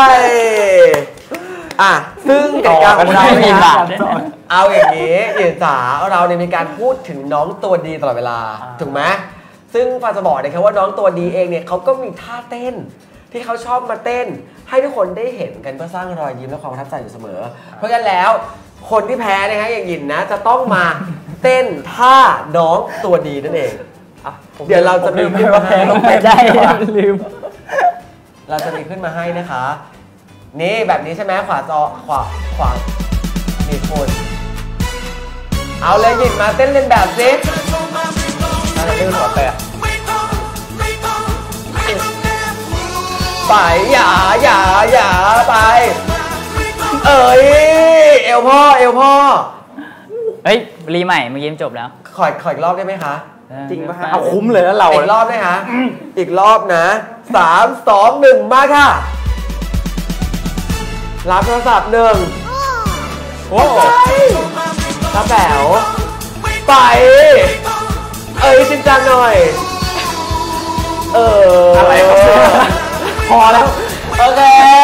อ่ะซึ่งกติกาของเราไม่มีเนี่ยบาทเอาอย่างนี้หญิงจ๋าเราเนี่ยมีการพูดถึงน้องตัวดีตลอดเวลาถูกไหมซึ่งฟ้าจะบอกนะครับว่าน้องตัวดีเองเนี่ยเขาก็มีท่าเต้นที่เขาชอบมาเต้นให้ทุกคนได้เห็นกันเพื่อสร้างรอยยิ้มและความประทับใจอยู่เสมอเพราะฉะนั้นแล้วคนที่แพ้นะฮะอย่างหยินนะจะต้องมาเต้นท่าน้องตัวดีนั่นเองเดี๋ยวเราจะมีขึ้นมาให้ใช่ลืมเราจะมีขึ้นมาให้นะคะนี่แบบนี้ใช่ไหมขวาจอขวานี่คนเอาเลยหยินมาเต้นเล่นแบบซิน่าจะเต้นหัวแตะไปอย่าไปเอ้ยเอวพ่อเฮ้ย รีใหม่เมื่อกี้จบแล้วขออีกรอบได้ไหมคะจริงป่ะฮะเอาคุ้มเลยแล้วเราอีกรอบได้ฮะอีกรอบนะ3 2 1มาค่ะรับโทรศัพท์1โอ้ตาแป๋วไปเอ้ยจริงจังหน่อยอะไรครับพอแล้วโอเค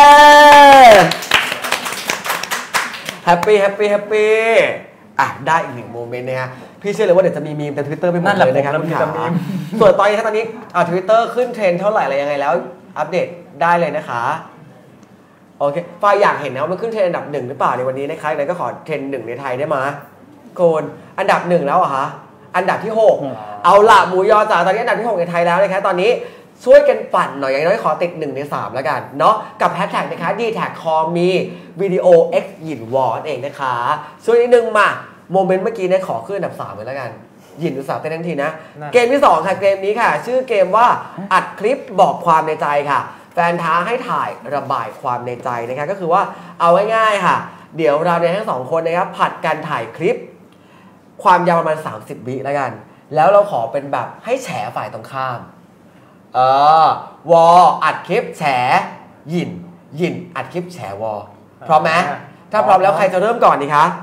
แฮปปี้อ่ะได้อีก1โมเมนต์นะฮะพี่เชื่อเลยว่าเดี๋ยวจะมีมีมใน Twitter ไปหมดเลยนะครับคุณขาส่วนตอนนี้Twitter ขึ้นเทรนด์เท่าไหร่อะไรยังไงแล้วอัปเดตได้เลยนะคะโอเคฝ้ายอยากเห็นนะว่ามันขึ้นเทรนด์อันดับ1หรือเปล่าในวันนี้นะคะนั้นก็ขอเทรนด์1ในไทยได้ไหมโกนอันดับ1แล้วเหรอคะอันดับที่6เอาละหมูยอจ๋าตอนนี้อันดับที่6ในไทยแล้วนะคะตอนนี้ช่วยกันปั่นหน่อยอย่างน้อยขอติด1ใน3แล้วกันเนาะกับแฮชแท็กนะคะ D-Tag คอมีวิดีโอ X หยินวอร์เองนะคะช่วยนิดนึงมาโมเมนต์เมื่อกี้เนี่ยขอขึ้นอันดับ3เลยแล้วกันหยินอุตส่าห์เต้นทันทีนะเกมที่2ค่ะเกมนี้ค่ะชื่อเกมว่าอัดคลิปบอกความในใจค่ะแฟนท้าให้ถ่ายระบายความในใจนะคะก็คือว่าเอาง่ายๆค่ะเดี๋ยวเราเนี่ยทั้ง2คนนะครับผัดกันถ่ายคลิปความยาวประมาณ30 วิแล้วกันแล้วเราขอเป็นแบบให้แฉฝ่ายตรงข้ามวออัดคลิปแฉหยินอัดคลิปแฉวอพร้อมไหมถ้าพร้อมแล้วใครจะเริ่มก่อนดีคะ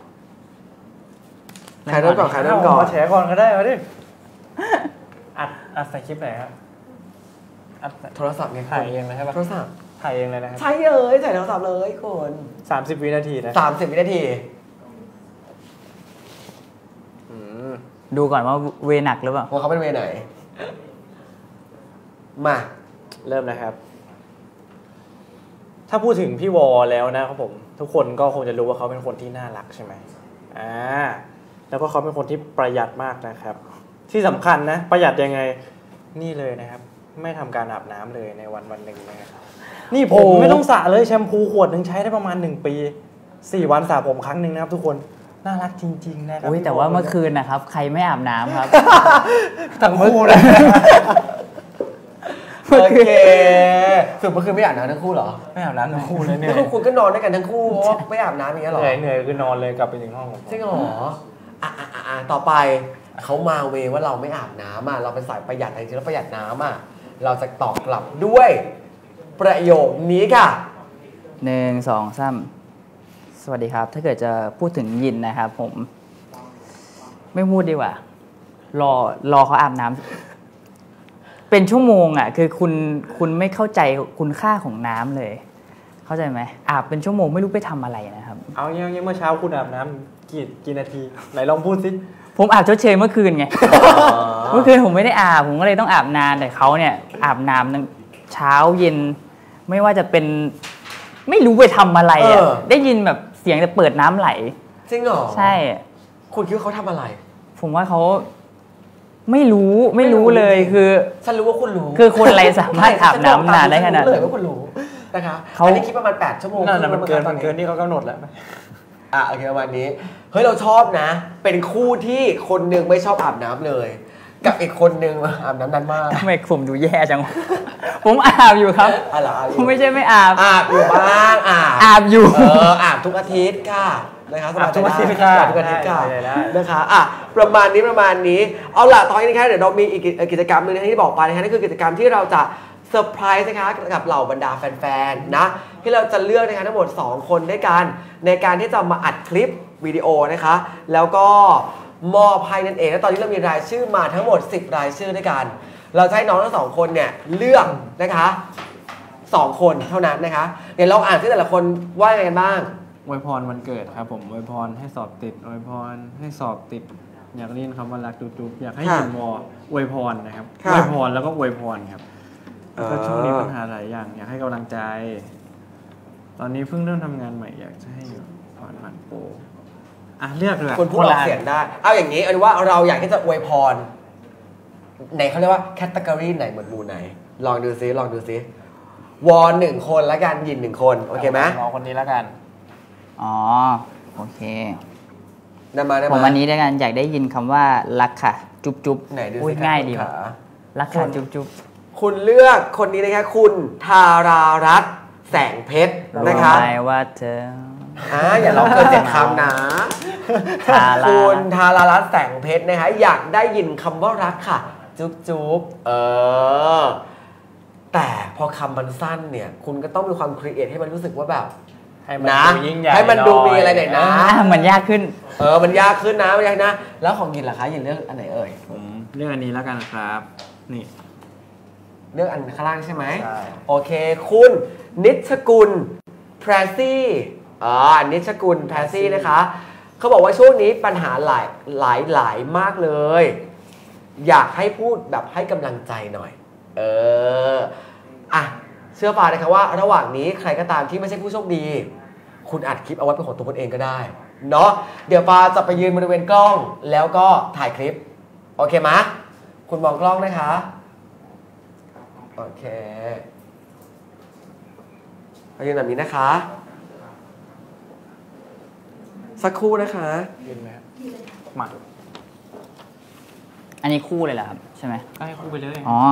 ใครเริ่มก่อนมาแฉก่อนก็ได้มาดิอัดใส่คลิปไหนครับโทรศัพท์ไงถ่ายเองเลยใช่ปะโทรศัพท์ถ่ายเองเลยนะครับใช่เลยถ่ายโทรศัพท์เลยคุณ 30 วินาทีนะ 30 วินาทีดูก่อนว่าเวหนักหรือเปล่าว่าเขาเป็นเวไหนมาเริ่มนะครับถ้าพูดถึงพี่วอแล้วนะครับผมทุกคนก็คงจะรู้ว่าเขาเป็นคนที่น่ารักใช่ไหมแล้วก็เขาเป็นคนที่ประหยัดมากนะครับที่สำคัญนะประหยัดยังไงนี่เลยนะครับไม่ทำการอาบน้ำเลยในวันหนึ่งนะครับนี่ผมไม่ต้องสระเลยแชมพูขวดหนึ่งใช้ได้ประมาณ1 ปี4 วันสระผมครั้งหนึ่งนะครับทุกคนน่ารักจริงๆนะครับแต่ว่าเมื่อคืนนะครับใครไม่อาบน้ำครับทั้งคู่เลยโอเคสุดเมื่อคืนไม่อาบน้ำทั้งคู่เหรอไม่อาบน้ำทั้งคู่เลยเนี่ยคุณก็นอนด้วยกันทั้งคู่เพราะว่าไม่อาบน้ำอย่างเงี้ยหรอเหนื่อยคือนอนเลยกลับไปถึงห้องจริงเหรอต่อไปเขามาเวว่าเราไม่อาบน้ำเราเป็นสายประหยัดจริงๆแล้วประหยัดน้ำเราจะตอบกลับด้วยประโยคนี้ค่ะ 1 2 3สวัสดีครับถ้าเกิดจะพูดถึงยินนะครับผมไม่พูดดีกว่ารอเขาอาบน้ำเป็นชั่วโมงคือคุณไม่เข้าใจคุณค่าของน้ำเลยเข้าใจไหมอาบเป็นชั่วโมงไม่รู้ไปทำอะไรนะครับเอาอย่างเมื่อเช้าคุณอาบน้ำกี่นาทีไหนลองพูดสิผมอาบชดเชยเมื่อคืนไงเมื่อคืนผมไม่ได้อาบผมก็เลยต้องอาบนานแต่เขาเนี่ยอาบน้ำเช้าเย็นไม่ว่าจะเป็นไม่รู้ไปทำอะไรได้ยินแบบเสียงแต่เปิดน้ำไหลจริงเหรอใช่คุณคิดว่าเขาทำอะไรผมว่าเขาไม่รู้เลยคือฉันรู้ว่าคุณรู้คือคนอะไรสามารถอาบน้ำนานได้ขนาดเลยว่าคุณรู้นะคะอันนี้คิดประมาณ8 ชั่วโมงนั่นมันเกินที่เขากำหนดแล้วโอเควันนี้เฮ้ยเราชอบนะเป็นคู่ที่คนนึงไม่ชอบอาบน้ำเลยกับอีกคนนึงอาบน้ำนานมากทำไมผมดูแย่จังผมอาบอยู่ครับผมไม่ใช่ไม่อาบอยู่บ้างอาบอยู่อาบทุกอาทิตย์ค่ะนะคะทุกอาทิตย์ค่ะนะคะประมาณนี้เอาล่ะตอนนี้นะคะเดี๋ยวเรามีอีกกิจกรรมนึงที่บอกไปนะคะนั่นคือกิจกรรมที่เราจะเซอร์ไพรส์นะคะกับเหล่าบรรดาแฟนๆนะที่เราจะเลือกนะคะทั้งหมด2 คนด้วยกันในการที่จะมาอัดคลิปวิดีโอนะคะแล้วก็มอบให้นั่นเองและตอนนี้เรามีรายชื่อมาทั้งหมด10 รายชื่อด้วยกันเราจะให้น้องทั้ง2 คนเนี่ยเลือกนะคะ2 คนเท่านั้นนะคะเดี๋ยวเราอ่านที่แต่ละคนว่าไงกันบ้างอวยพรวันเกิดครับผมอวยพรให้สอบติดอวยพรให้สอบติดอยากเรียนคำว่ารักจุ๊บอยากให้ยินวออวยพรนะครับอวยพรแล้วก็อวยพรครับแล้วก็ช่วงนี้ปัญหาหลายอย่างอยากให้กำลังใจตอนนี้เพิ่งเริ่มทำงานใหม่อยากจะให้ผ่านโปรเลือกเลยคนพูดออกเสียงได้เอาอย่างนี้เอาว่าเราอยากที่จะอวยพรในเขาเรียกว่าแคตตากรีไหนหมวดหมู่ไหนลองดูซิวอ1 คนแล้วกันยิน1 คนโอเคไหมน้องคนนี้แล้วกันโอเคได้มาผมอันนี้ด้วยกันอยากได้ยินคำว่ารักค่ะจุ๊บไหนดูสิง่ายดีว่ะรักค่ะจุ๊บคุณเลือกคนนี้นะคะคุณธารารัตน์แสงเพชรนะคะหมายว่าเธออย่าลองเกิน7 คำนะคุณธารารัตน์แสงเพชรนะคะอยากได้ยินคำว่ารักค่ะจุ๊บแต่พอคำมันสั้นเนี่ยคุณก็ต้องมีความครีเอทให้มันรู้สึกว่าแบบให้มันดูยิ่งใหญ่ให้มันดูมีอะไรหน่อยนะมันยากขึ้นมันยากขึ้นนะไม่ใช่นะแล้วของยินล่ะคะยินเลือกอันไหนผมเลือกอันนี้แล้วกันครับนี่เลือกอันข้างล่างใช่ไหมใช่โอเคคุณนิชกุลแพรซี่นิชกุลแพรซี่นะคะเขาบอกว่าช่วงนี้ปัญหาหลายมากเลยอยากให้พูดแบบให้กำลังใจหน่อยเชื่อฟ้านะครับว่าระหว่างนี้ใครก็ตามที่ไม่ใช่ผู้โชคดีคุณอัดคลิปเอาไว้เป็นของตัวคุณเองก็ได้เนาะเดี๋ยวฟ้าจะไปยืนบริเวณกล้องแล้วก็ถ่ายคลิปโอเคไหมคุณมองกล้องนะคะโอเคไปยืนแบบนี้นะคะสักครู่นะคะยืนไหมครับมาอันนี้คู่เลยเหรอครับใช่ไหมก็ให้คู่ไปเลยอ๋อ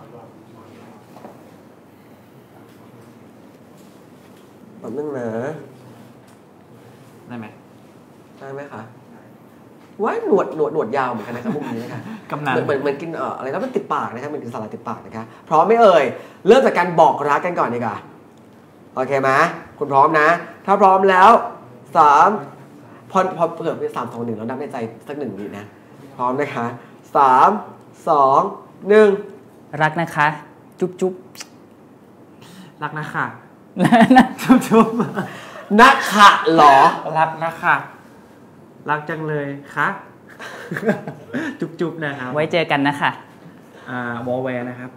แป๊บนึงนะได้ไหมได้ไหมคะว้ายหนวดยาวเหมือนกันนะครับพวกนี้นะคะกำนันเหมือนกินอะไรแล้วมันติดปากนะครับมันกินสลัดติดปากนะคะพร้อมไหมเอ่ยเริ่มจากการบอกรักกันก่อนดีกว่าโอเคไหมคุณพร้อมนะถ้าพร้อมแล้ว3พอเปิดเป็น3 2 1แล้วนับในใจสัก1 วินะพร้อมนะคะ3 2 1 รักนะคะจุ๊บจุ๊บรักนะค่ะนะจุ๊บนักขะเหรอรักนะค่ะรักจังเลยค่ะ จุ๊บนะครับไว้เจอกันนะคะวอลแวร์นะครับ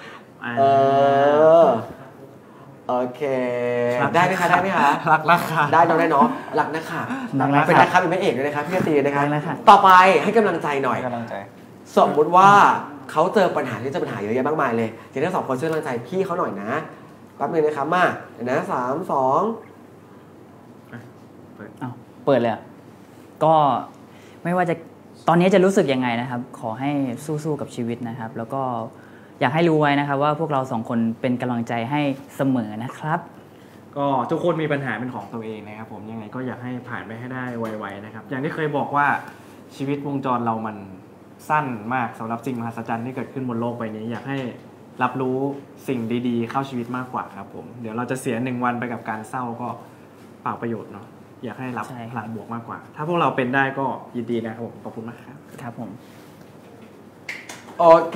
โอเคได้ไหมคะได้ไหมคะรักนะค่ะได้เนาะได้เนาะรักนะคะรักนะคะเป็นนะครับเป็นพระเอกด้วยนะครับพี่ตีนะครับรักนะคะต่อไปให้กำลังใจหน่อยกำลังใจสมมติว่าเขาเจอปัญหาที่เจอปัญหาเยอะแยะมากมายเลยจะได้2 คนช่วยกำลังใจพี่เขาหน่อยนะแป๊บนึงนะครับมาเดี๋ยวนะ3 2 อ้าวเปิดเลยอะก็ไม่ว่าจะตอนนี้จะรู้สึกยังไงนะครับ ขอให้สู้ๆกับชีวิตนะครับ แล้วก็อยากให้รู้ไว้นะครับว่าพวกเรา2 คนเป็นกำลังใจให้เสมอนะครับก็ทุกคนมีปัญหาเป็นของตัวเองนะครับผมยังไงก็อยากให้ผ่านไปให้ได้ไวๆนะครับอย่างที่เคยบอกว่าชีวิตวงจรเรามันสั้นมากสำหรับสิ่งมหัศจรรย์ที่เกิดขึ้นบนโลกใบนี้อยากให้รับรู้สิ่งดีๆเข้าชีวิตมากกว่าครับผมเดี๋ยวเราจะเสีย1 วันไปกับการเศร้าก็เปล่าประโยชน์เนาะอยากให้รับใช่พลังบวกมากกว่า ถ้าพวกเราเป็นได้ก็ยินดีนะครับผมขอบคุณมากครับครับผมโอเค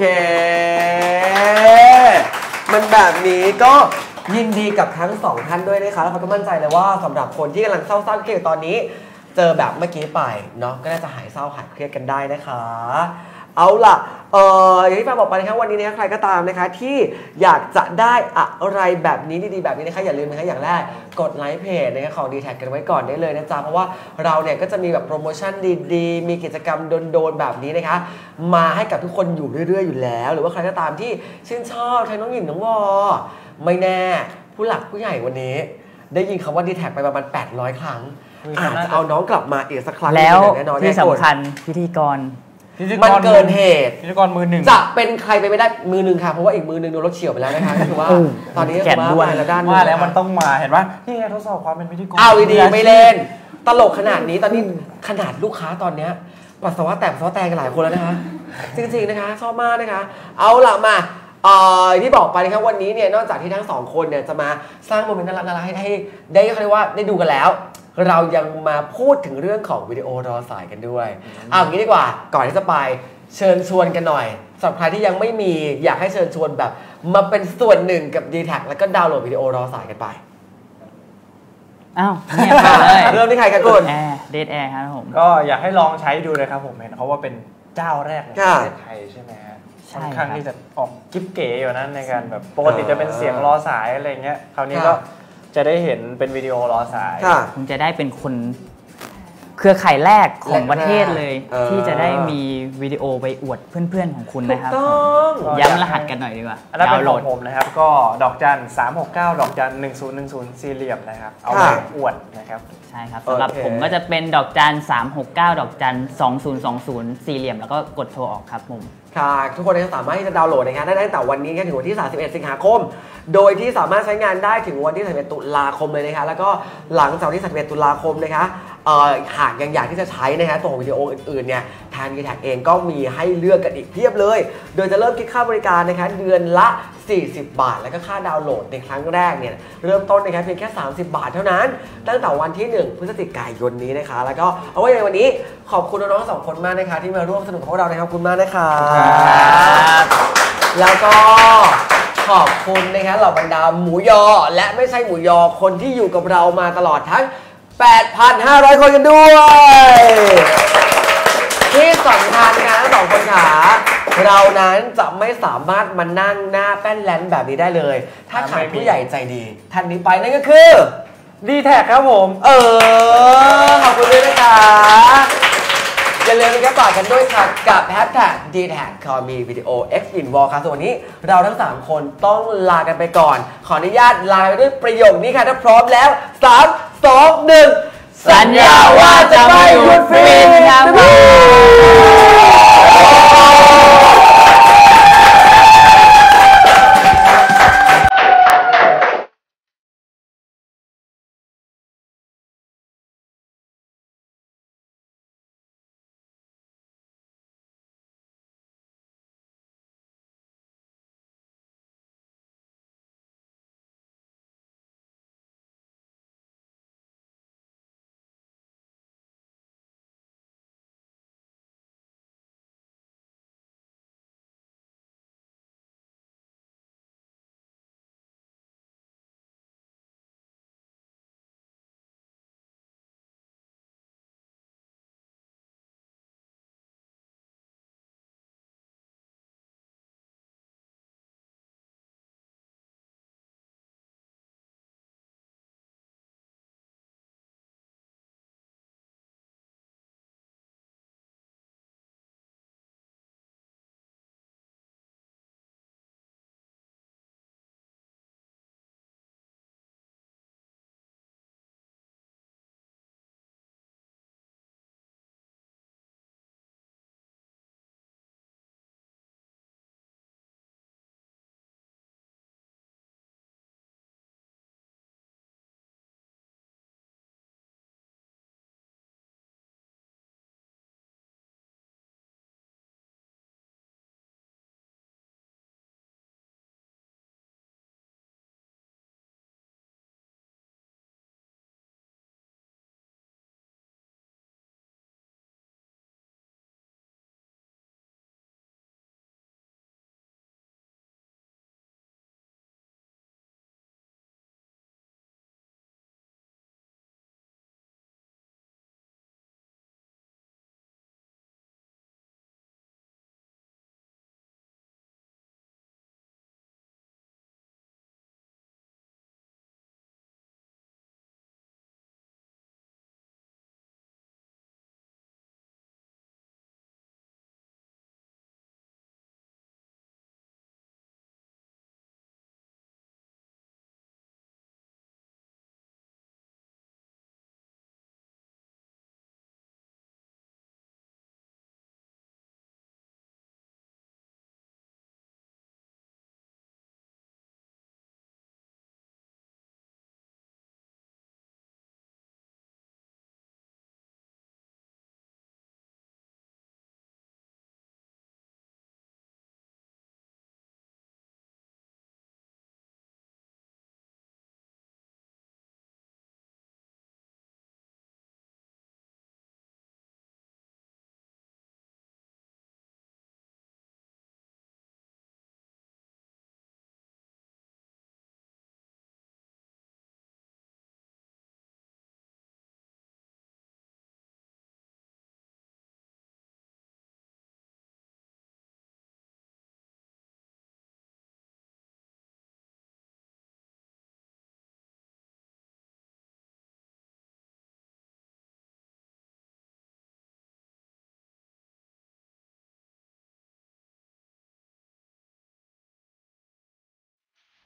มันแบบนี้ก็ยินดีกับทั้ง2 ท่านด้วยนะคะแล้วเขาก็มั่นใจเลยว่าสำหรับคนที่กำลังเศร้าๆเครียดตอนนี้เจอแบบเมื่อกี้ไปเนาะก็น่าจะหายเศร้าหายเครียดกันได้นะคะเอาล่ะอย่างที่ฟ้าบอกไปนะครับวันนี้นะคะใครก็ตามนะคะที่อยากจะได้อะไรแบบนี้ดีๆแบบนี้นะคะอย่าลืมนะคะอย่างแรกกดไลค์เพจนะคะของ D-Tag กันไว้ก่อนได้เลยนะจ๊ะเพราะว่าเราเนี่ยก็จะมีแบบโปรโมชั่นดีๆมีกิจกรรมโดนๆแบบนี้นะคะมาให้กับทุกคนอยู่เรื่อยๆอยู่แล้วหรือว่าใครก็ตามที่ชื่นชอบทั้งน้องหญิงน้องวอไม่แน่ผู้หลักผู้ใหญ่วันนี้ได้ยินคำว่า D-Tag ไปประมาณ800 ครั้งอาจจะเอาน้องกลับมาอีกสักครั้งแล้วแน่นอนที่สำคัญพิธีกรมันเกินเหตุพิธีกรมือ 1 จะเป็นใครไปไม่ได้มือหนึ่งค่ะเพราะว่าอีกมือหนึ่งโดนรถเฉี่ยวไปแล้วนะคะก็คือว่าตอนนี้แกะด้ด้ววย ยแล้วด้านว่าแล้วมันต้องมาเห็นปะนี่ไงทดสอบความเป็นพิธีกรเอาดีๆไม่เล่นตลกขนาดนี้ตอนนี้ขนาดลูกค้าตอนเนี้ยปัสสาวะแตกปัสสาวะแตกกันหลายคนแล้วนะคะจริงๆนะคะชอบมากนะคะเอาล่ะมาที่บอกไปนะครับวันนี้เนี่ยนอกจากที่ทั้ง2 คนเนี่ยจะมาสร้างโมเมนต์น่ารักๆให้ได้เขาเรียกว่าได้ดูกันแล้วเรายังมาพูดถึงเรื่องของวิดีโอรอสายกันด้วยเอาอย่างนี้ดีกว่าก่อนที่จะไปเชิญชวนกันหน่อยสำหรับใครที่ยังไม่มีอยากให้เชิญชวนแบบมาเป็นส่วนหนึ่งกับ D-Tag แล้วก็ดาวน์โหลดวิดีโอรอสายกันไปอ้าวเงียบไปเลยเริ่มที่ใครกันคุณแอร์เดทแอร์ครับผมก็อยากให้ลองใช้ดูเลยครับผมเห็นเขาว่าเป็นเจ้าแรกในประเทศไทยใช่ไหมฮะใช่ค่อนข้างครับที่จะออกกิ๊บเก๋อยู่นั้นในการแบบปกติจะเป็นเสียงรอสายอะไรเงี้ยคราวนี้ก็จะได้เห็นเป็นวิดีโอรอสายค่ะคุณจะได้เป็นคนเครือข่ายแรกของประเทศเลย ที่จะได้มีวิดีโอไปอวดเพื่อนๆของคุณถูนะกครับต้องย้ำรหัสกันหน่อยดีกว่าอันนั้นดาเป็วน น์โหขลองดผมนะครับก็ดอกจัน369ดอกจัน1010สี่เหลี่ยมนะครับเอาไว้อวดนะครับใช่ครับสำหรับผมก็จะเป็นดอกจัน369ดอกจัน2020สี่เหลี่ยมแล้วก็กดโทรออกครับผมค่ะทุกคนสามารถที่จะดาวน์โหลดนะคะได้ตั้งแต่วันนี้ถึงวันที่31สิงหาคมโดยที่สามารถใช้งานได้ถึงวันที่31ตุลาคมเลยนะคะแล้วก็หลังจากที่31ตุลาคมนะคะหากยังอยากที่จะใช้นะคะตัวของวิดีโออื่นๆเนี่ยทาง D-Tag เองก็มีให้เลือกกันอีกเพียบเลยโดยจะเริ่มคิดค่าบริการนะคะเดือนละ40 บาทแล้วก็ค่าดาวน์โหลดในครั้งแรกเนี่ยเริ่มต้นนะคะเพียงแค่30 บาทเท่านั้นตั้งแต่วันที่1พฤศจิกายนนี้นะคะแล้วก็เอาไว้ในวันนี้ขอบคุณน้องๆ2 คนมากนะคะที่มาร่วมสนุกกับพวกเรานะครับขอบคุณมากนะคะแล้วก็ขอบคุณนะคะเหล่าบรรดาหมูยอและไม่ใช่หมูยอคนที่อยู่กับเรามาตลอดทั้ง 8,500 คนกันด้วยที่สำคัญนะคะทั้ง2 คนขาเรานั้นจะไม่สามารถมานั่งหน้าแป้นแลนแบบนี้ได้เลย ถ้าขาดผู้ใหญ่ใจดีท่านนี้ไปนั่นก็คือดีแท็กครับผมขอบคุณด้วยนะคะอย่าลืมนะครับฝากกันด้วยค่ะกับแฮชแท็ก DTAG คอมีวิดีโอ X in Wall ครับส่วนวันนี้เราทั้ง3คนต้องลากันไปก่อนขออนุญาตลาไปด้วยประโยคนี้ค่ะถ้าพร้อมแล้ว3 2 1สัญญาว่าจะไม่หยุดฟินครับ